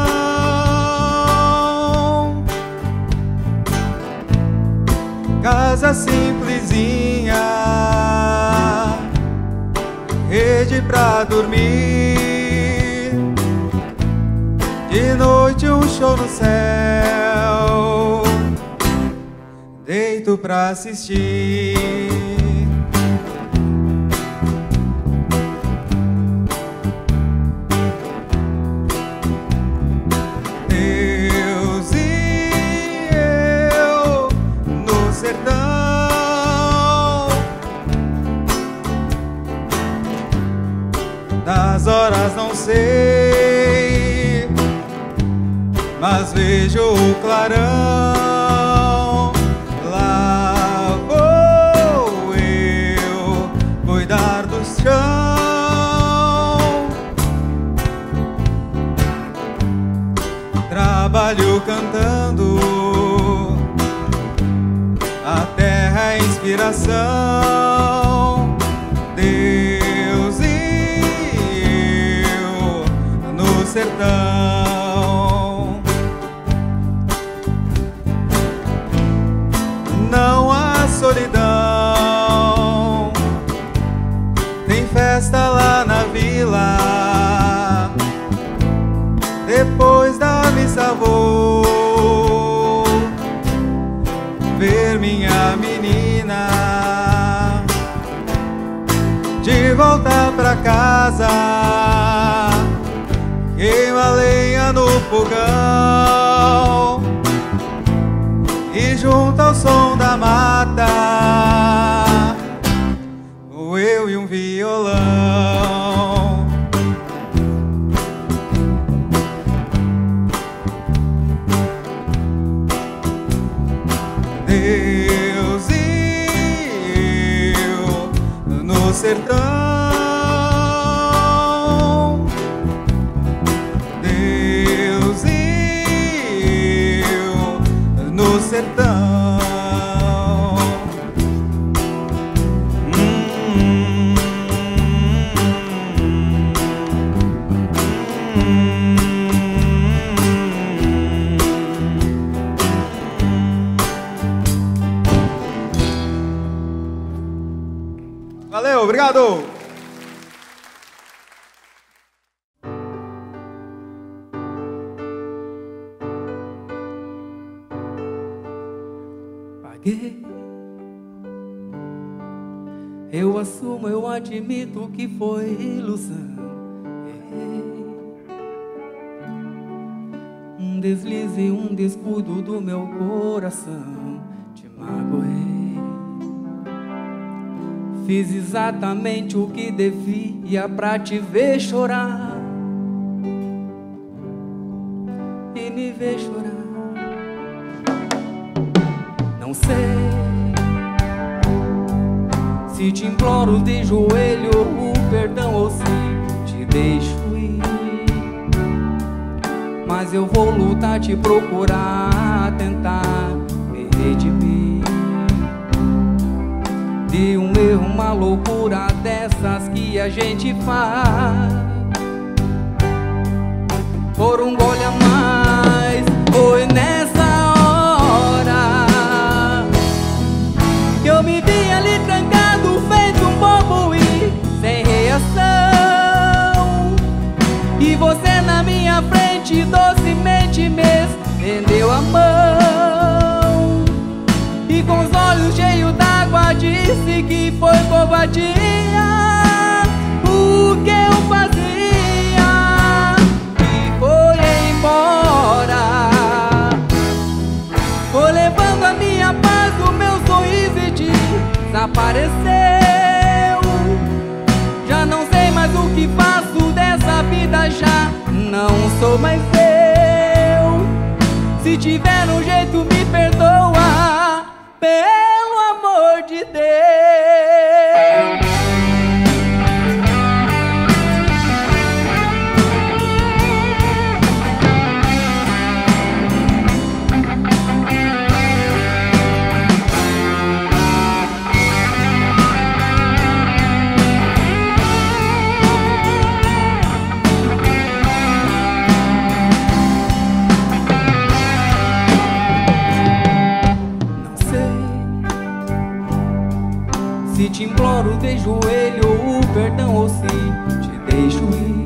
Casa simplesinha, rede pra dormir, de noite um show no céu, deito pra assistir. Deus e eu no sertão. Das horas não sei, mas vejo o clarão. Lá vou eu cuidar do chão. Trabalho cantando, a terra é inspiração. Deus e eu no sertão. Não há solidão, tem festa lá na vila. Depois da missa vou ver minha menina. De volta pra casa, queima lenha no fogão e junto ao som da mata, eu e um violão. Deus e eu no sertão. Deus e eu no sertão. Valeu, obrigado!
Paguei. Eu assumo, eu admito que foi ilusão. Errei. Um deslize, um descuido do meu coração. Te magoei. Fiz exatamente o que devia pra te ver chorar e me ver chorar. Não sei se te imploro de joelho o perdão ou se te deixo ir, mas eu vou lutar, te procurar, tentar me redimir de um erro, uma loucura dessas que a gente faz. Por um gole a mais, foi nessa hora que eu me vi ali trancado, feito um bobo e sem reação. E você na minha frente docemente me estendeu a mão e com os olhos cheios d'água disse que foi covardia. O que eu fazia e foi embora, foi levando a minha paz, o meu sorriso e desapareceu. Já não sei mais o que tiver um jeito, me perdoa, pelo amor de Deus. Se te imploro de joelho o perdão ou se te deixo ir,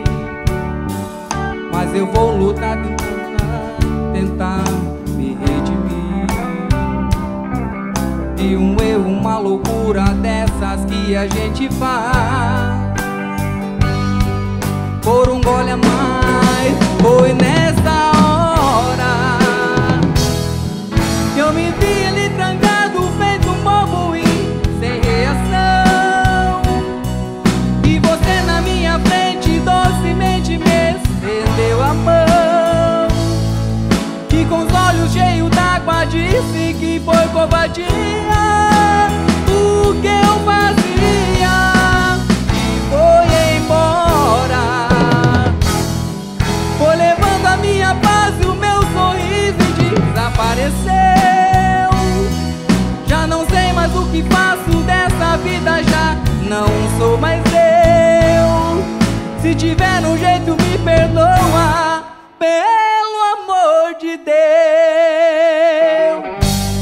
mas eu vou lutar, tentar me redimir de um erro, uma loucura dessas que a gente faz. Por um gole a mais, foi nessa hora que eu me vi ali trancado, feito um bobo e sem reação, e você na minha frente docemente me estendeu a mão, e com os olhos cheios d'água disse que foi covardia o que eu fazia, e foi embora. Foi levando a minha paz e o meu sorriso e desapareceu. Já não sei mais o que faço dessa vida, já não sou mais eu. Se tiver um jeito, me perdoa, pelo amor de Deus.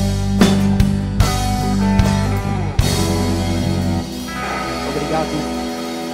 Obrigado.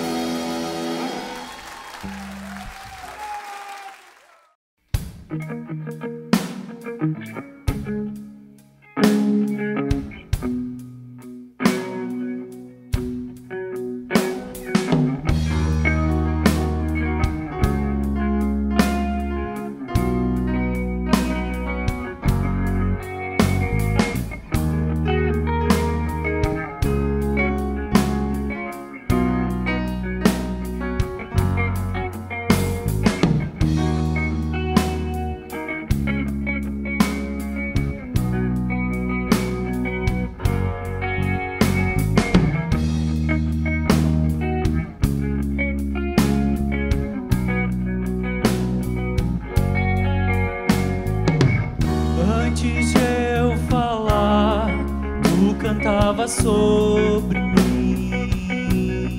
Sobre mim,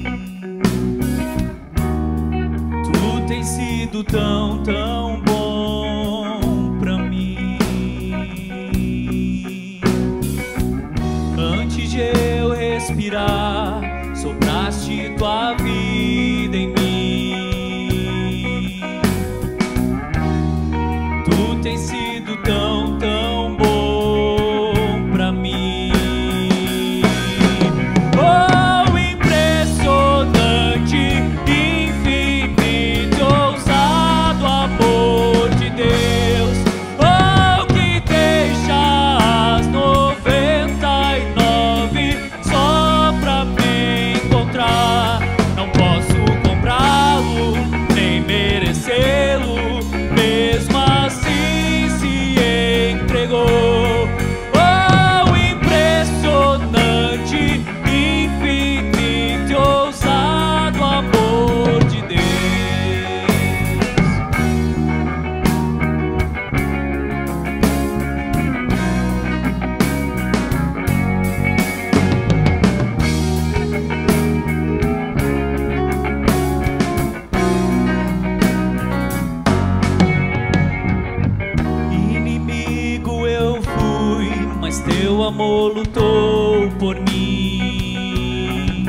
tu tens sido tão, tão bom pra mim. Antes de eu respirar, sopraste tua vida em mim. Tu tens sido tão, tão bom pra mim. Amor lutou por mim.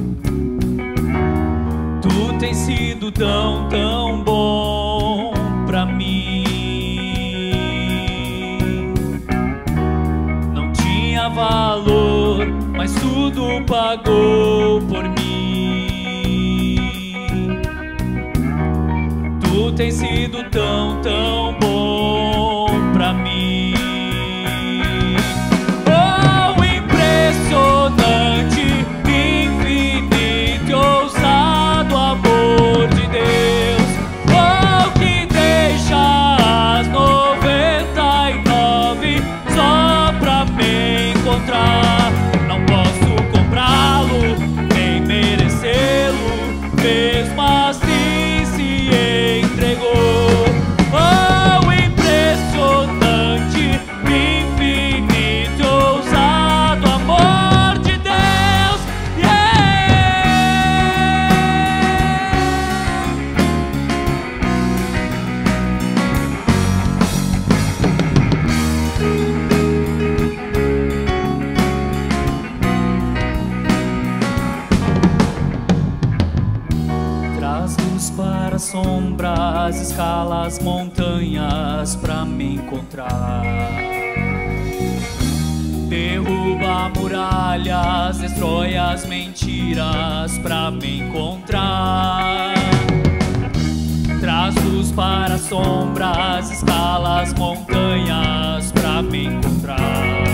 Tu tens sido tão, tão bom pra mim. Não tinha valor, mas tudo pagou por mim. Tu tens sido tão, tão bom pra mim. Impressionante, infinito e ousado amor de Deus, oh, que deixa as 99 encontrar. Não posso comprá-lo, nem merecê-lo, mesmo assim se entregou. Oh, impressionante, infinito, ousado amor de Deus. Traz luz para sombras, escala as montanhas pra me encontrar. Derruba muralhas, destrói as mentiras pra me encontrar. Traz luz para sombras, escala as montanhas pra me encontrar.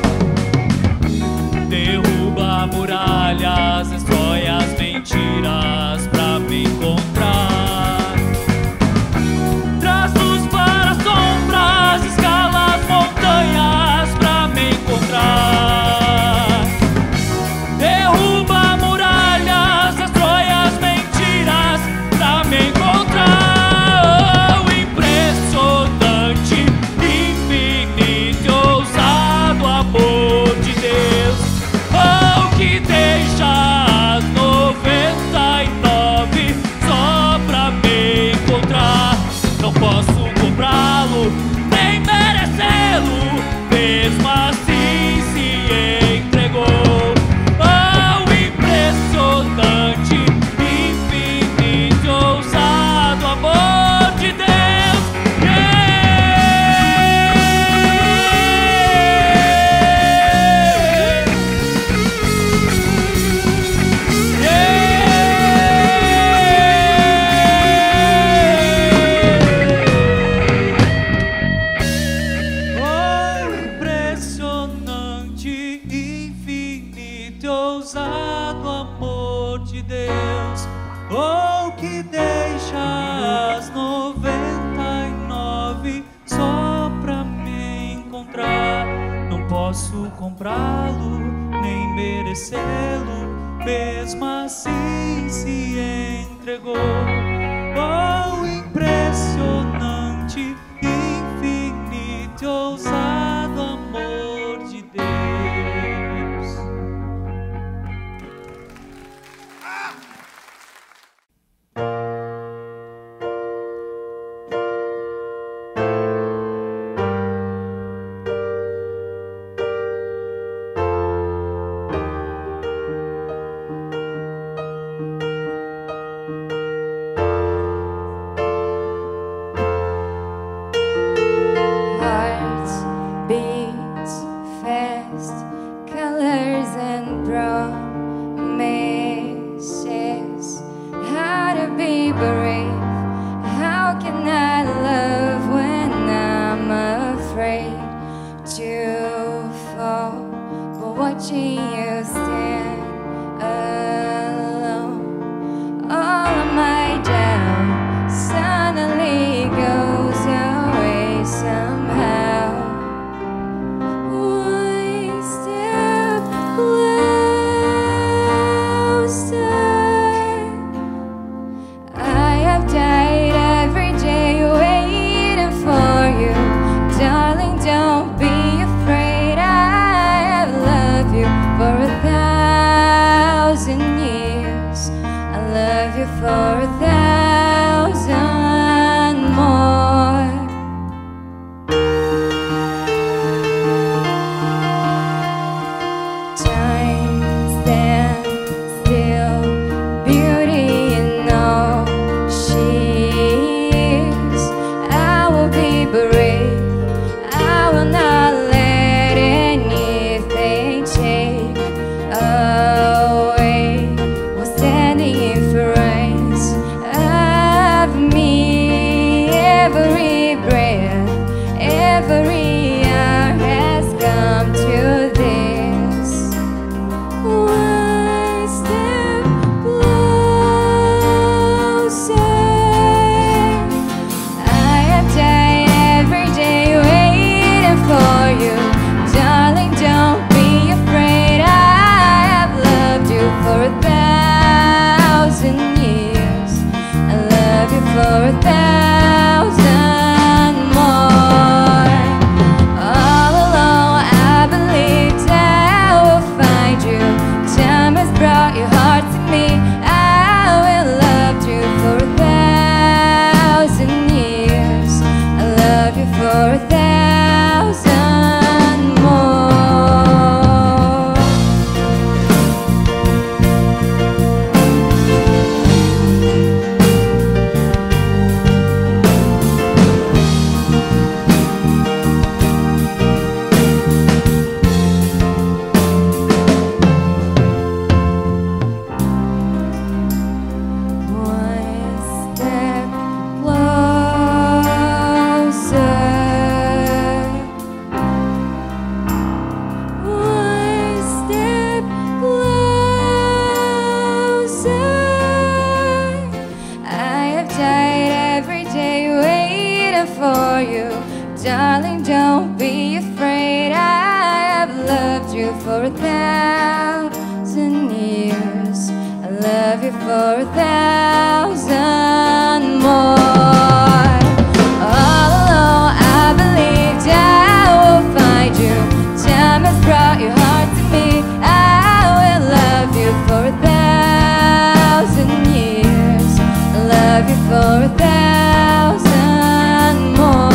Derruba muralhas, destrói as mentiras pra me encontrar. Traz luz para sombras, escala as montanhas pra me encontrar. Derruba muralhas, destrói as mentiras pra me encontrar. Oh, impressionante, infinito, ousado amor de Deus. Oh, que deixa as 99 só pra me encontrar. Não posso comprá-lo, nem merecê-lo, mesmo assim se entregou. Oh, impressionante, infinito, ousado amor de Deus. Oh, impressionante, infinito, ousado amor de Deus. Oh, que deixa as 99 só pra me encontrar. Não posso comprá-lo, nem merecê-lo, mesmo assim se entregou. Oh, impressionante, infinito, ousado amor de Deus.
Hearts beats fast, colors and promises. How to be brave? How can I love when I'm afraid to fall? But watching you stand alone, all of my doubt suddenly goes away somehow. One step closer. I have died every day waiting for you, darling. Don't be afraid. I have loved you for 1,000 years. I love you for 1,000 more. Time stands still, beauty in all she is. I will be brave, I will not let anything take away what's standing in for us. you for 1,000 years. I love you for 1,000 more. All along I believed I will find you. Time has brought your heart to me. I will love you for 1,000 years. I love you for 1,000 more.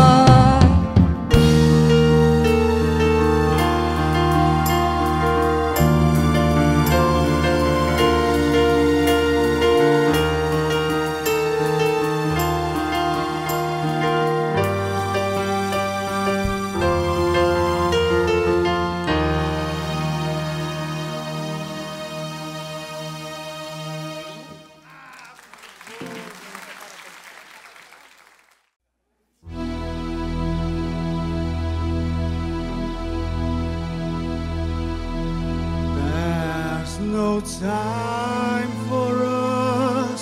There's no time for us.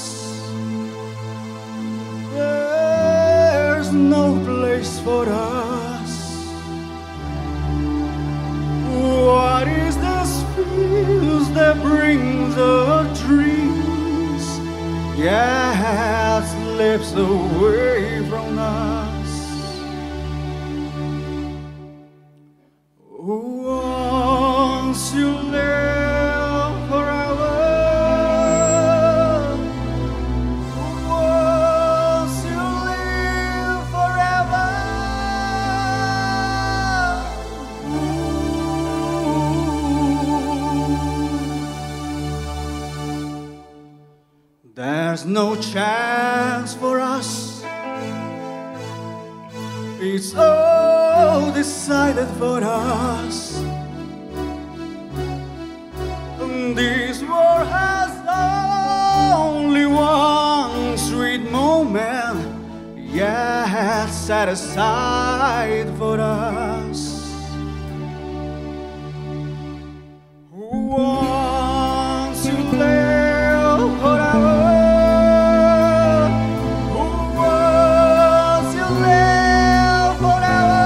There's no place for us. What is this feels that brings our dreams? Yeah, it slips away from us. Once you live forever, once you live forever, there's no chance for us. It's all decided for us. This world has only one sweet moment, yeah, set aside for us. Once you live forever, once you live forever.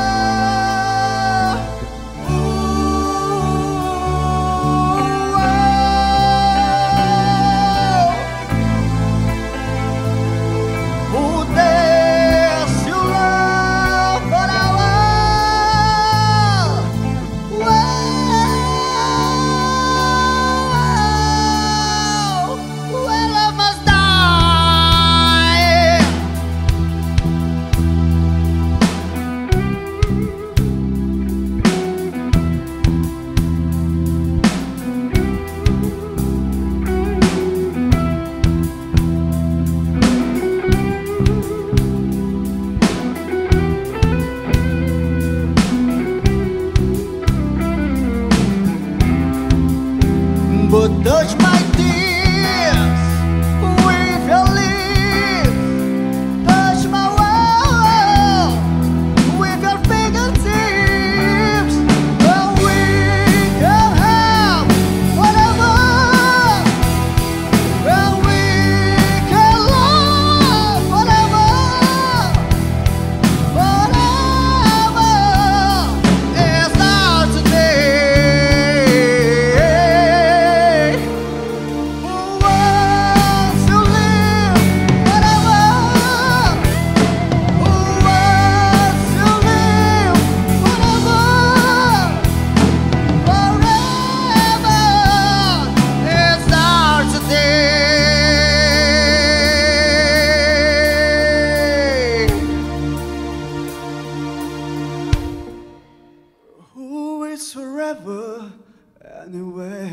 But touch my tears with your lips, touch my world with your fingertips, and we can have whatever, and we can love forever, forever. It's not today. It's forever anyway.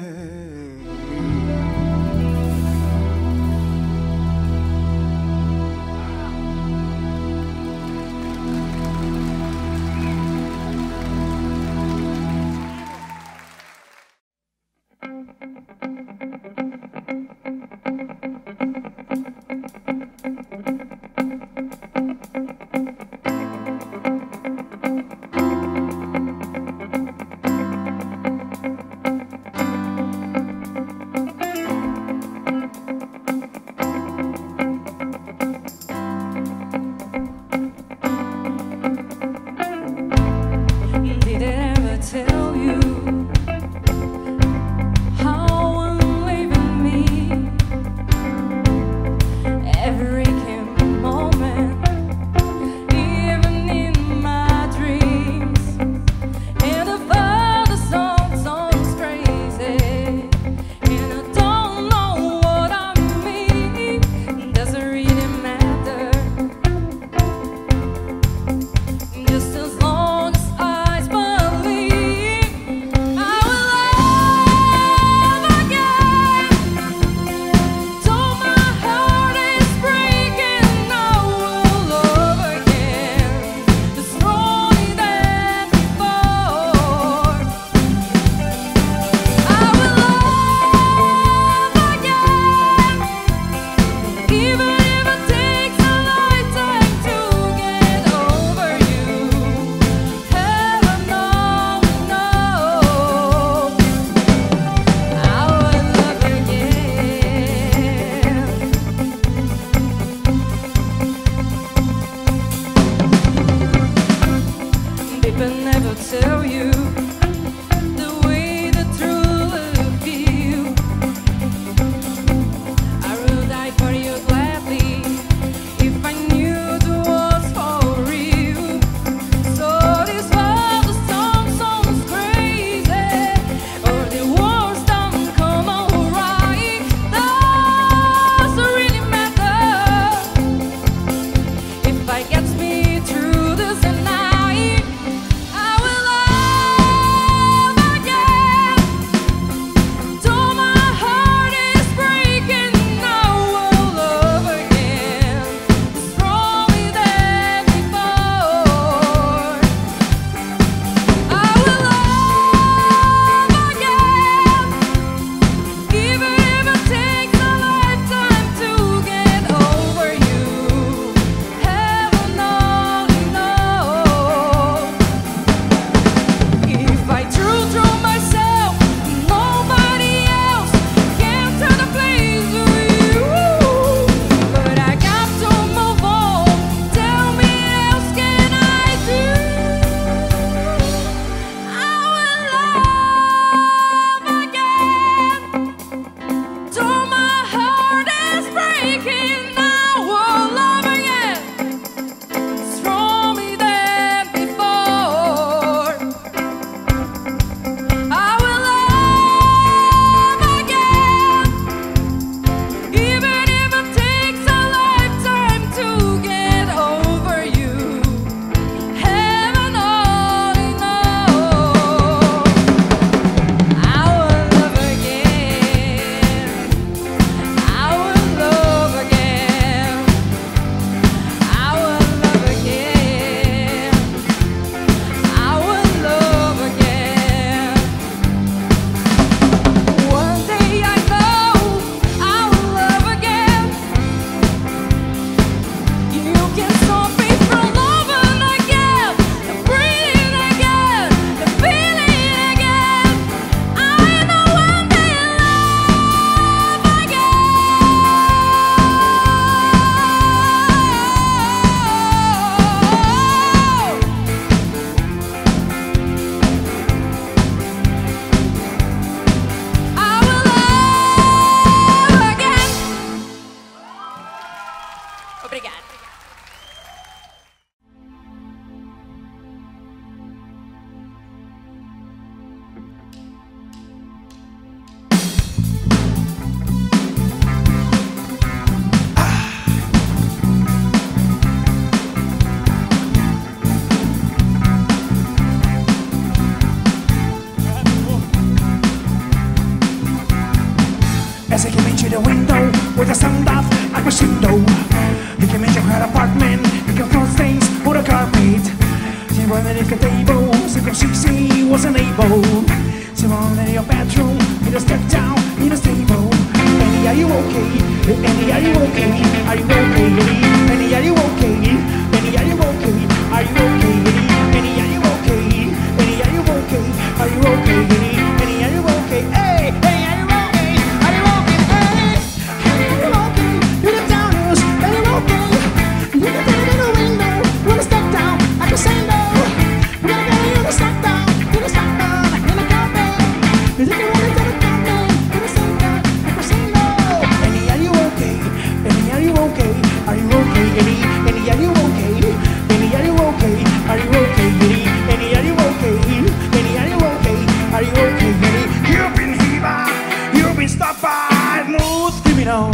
As I came into the window with the sound of a crescendo. He came into her apartment, he can throw things on the carpet. She was underneath the table, so she wasn't able. She was in your bedroom, he just stepped down in the stable. Annie, are you okay? Annie, are you okay? Are you okay, Annie? Annie, are you okay? Annie, are you okay? Are you okay, Annie? Annie, are you okay? Annie, are you okay? Are you okay, Annie? Annie, are you okay? Hey, hey, are you okay? Are you okay? Hey, Annie, are you okay? You live down here, are you okay? You can put it in the window, wanna step down, I can say no. We're gonna get you to step down, in the carpet. You think you're ready to the carpet, in the center, I can say no. Annie, are you okay? Annie, are you okay? Are you okay, Annie? Annie, are you okay? Annie, are you okay? Are you okay, Annie? Annie, are you okay? Annie, are you okay? Are you okay, Annie? You've been hit by, you've been stopped by smooth criminal.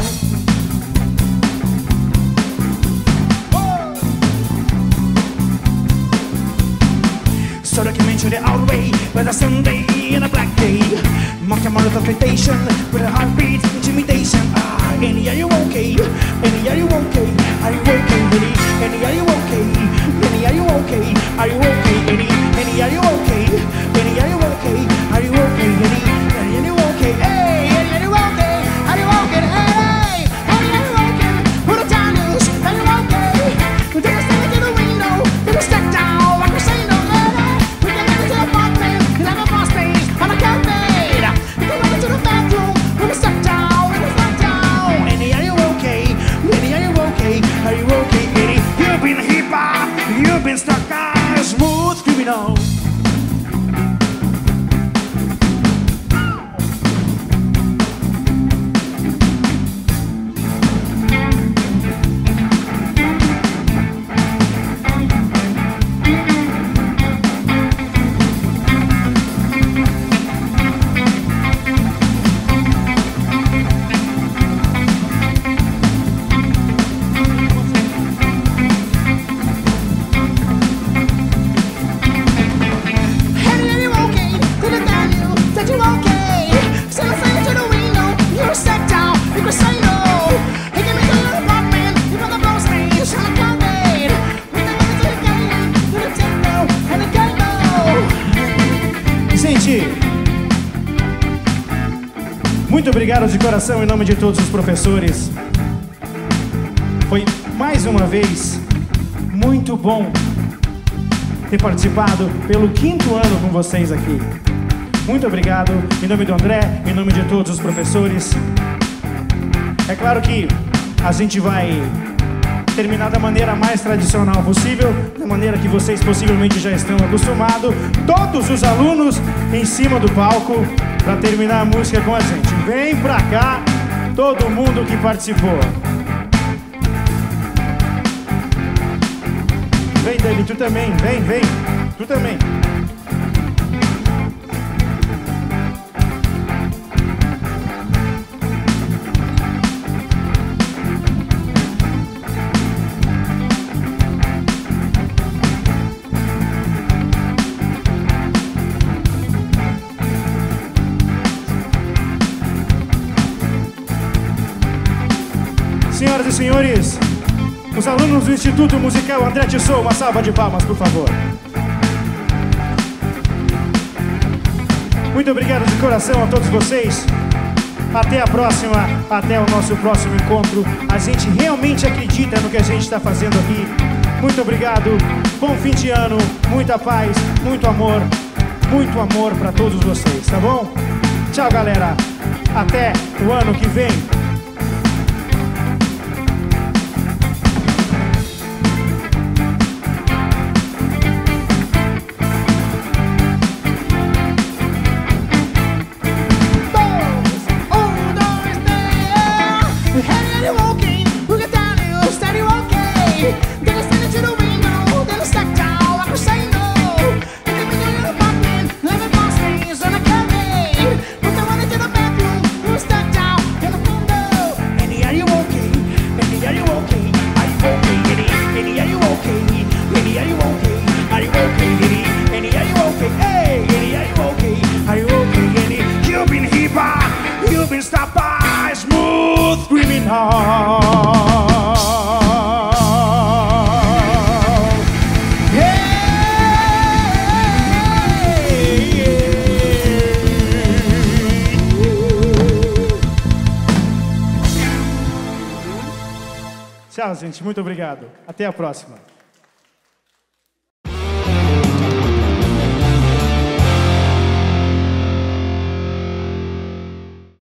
So they came into the outway with a Sunday and a black day. Mocked him out of temptation with a heartbeat intimidation. Ah, Annie, are you okay? Annie, are you okay? Are you okay, Annie? Annie, are you okay? Annie, are you okay? Are you okay, Annie? Annie, are you okay? Annie, are you okay? Are you okay, Annie? Annie, are you okay? Hey, Annie, are you okay? Are you okay? Hey, Annie, are you okay? Put it down, news. Are you okay? We take a step to the window, take a step down, like we say no. We can get into the apartment, you have a boss space on the carpet. We can run into the bathroom, we can step down, we can step down. Annie, are you okay? Annie, are you okay? Are you okay, Annie? You've been hit by, you've been stuck by a smooth criminal. Gente, muito obrigado de coração em nome de todos os professores. Foi mais uma vez muito bom ter participado pelo 5º ano com vocês aqui. Muito obrigado em nome do André, em nome de todos os professores. É claro que a gente vai terminar da maneira mais tradicional possível, da maneira que vocês possivelmente já estão acostumados. Todos os alunos em cima do palco para terminar a música com a gente. Vem pra cá, todo mundo que participou. Vem, Dani, tu também, vem, tu também. Senhoras e senhores, os alunos do Instituto Musical André Tissot, uma salva de palmas, por favor. Muito obrigado de coração a todos vocês. Até a próxima, até o nosso próximo encontro. A gente realmente acredita no que a gente está fazendo aqui. Muito obrigado, bom fim de ano, muita paz, muito amor para todos vocês, tá bom? Tchau, galera. Até o ano que vem. You've been stopped by Tchau, gente. Muito obrigado. Até a próxima.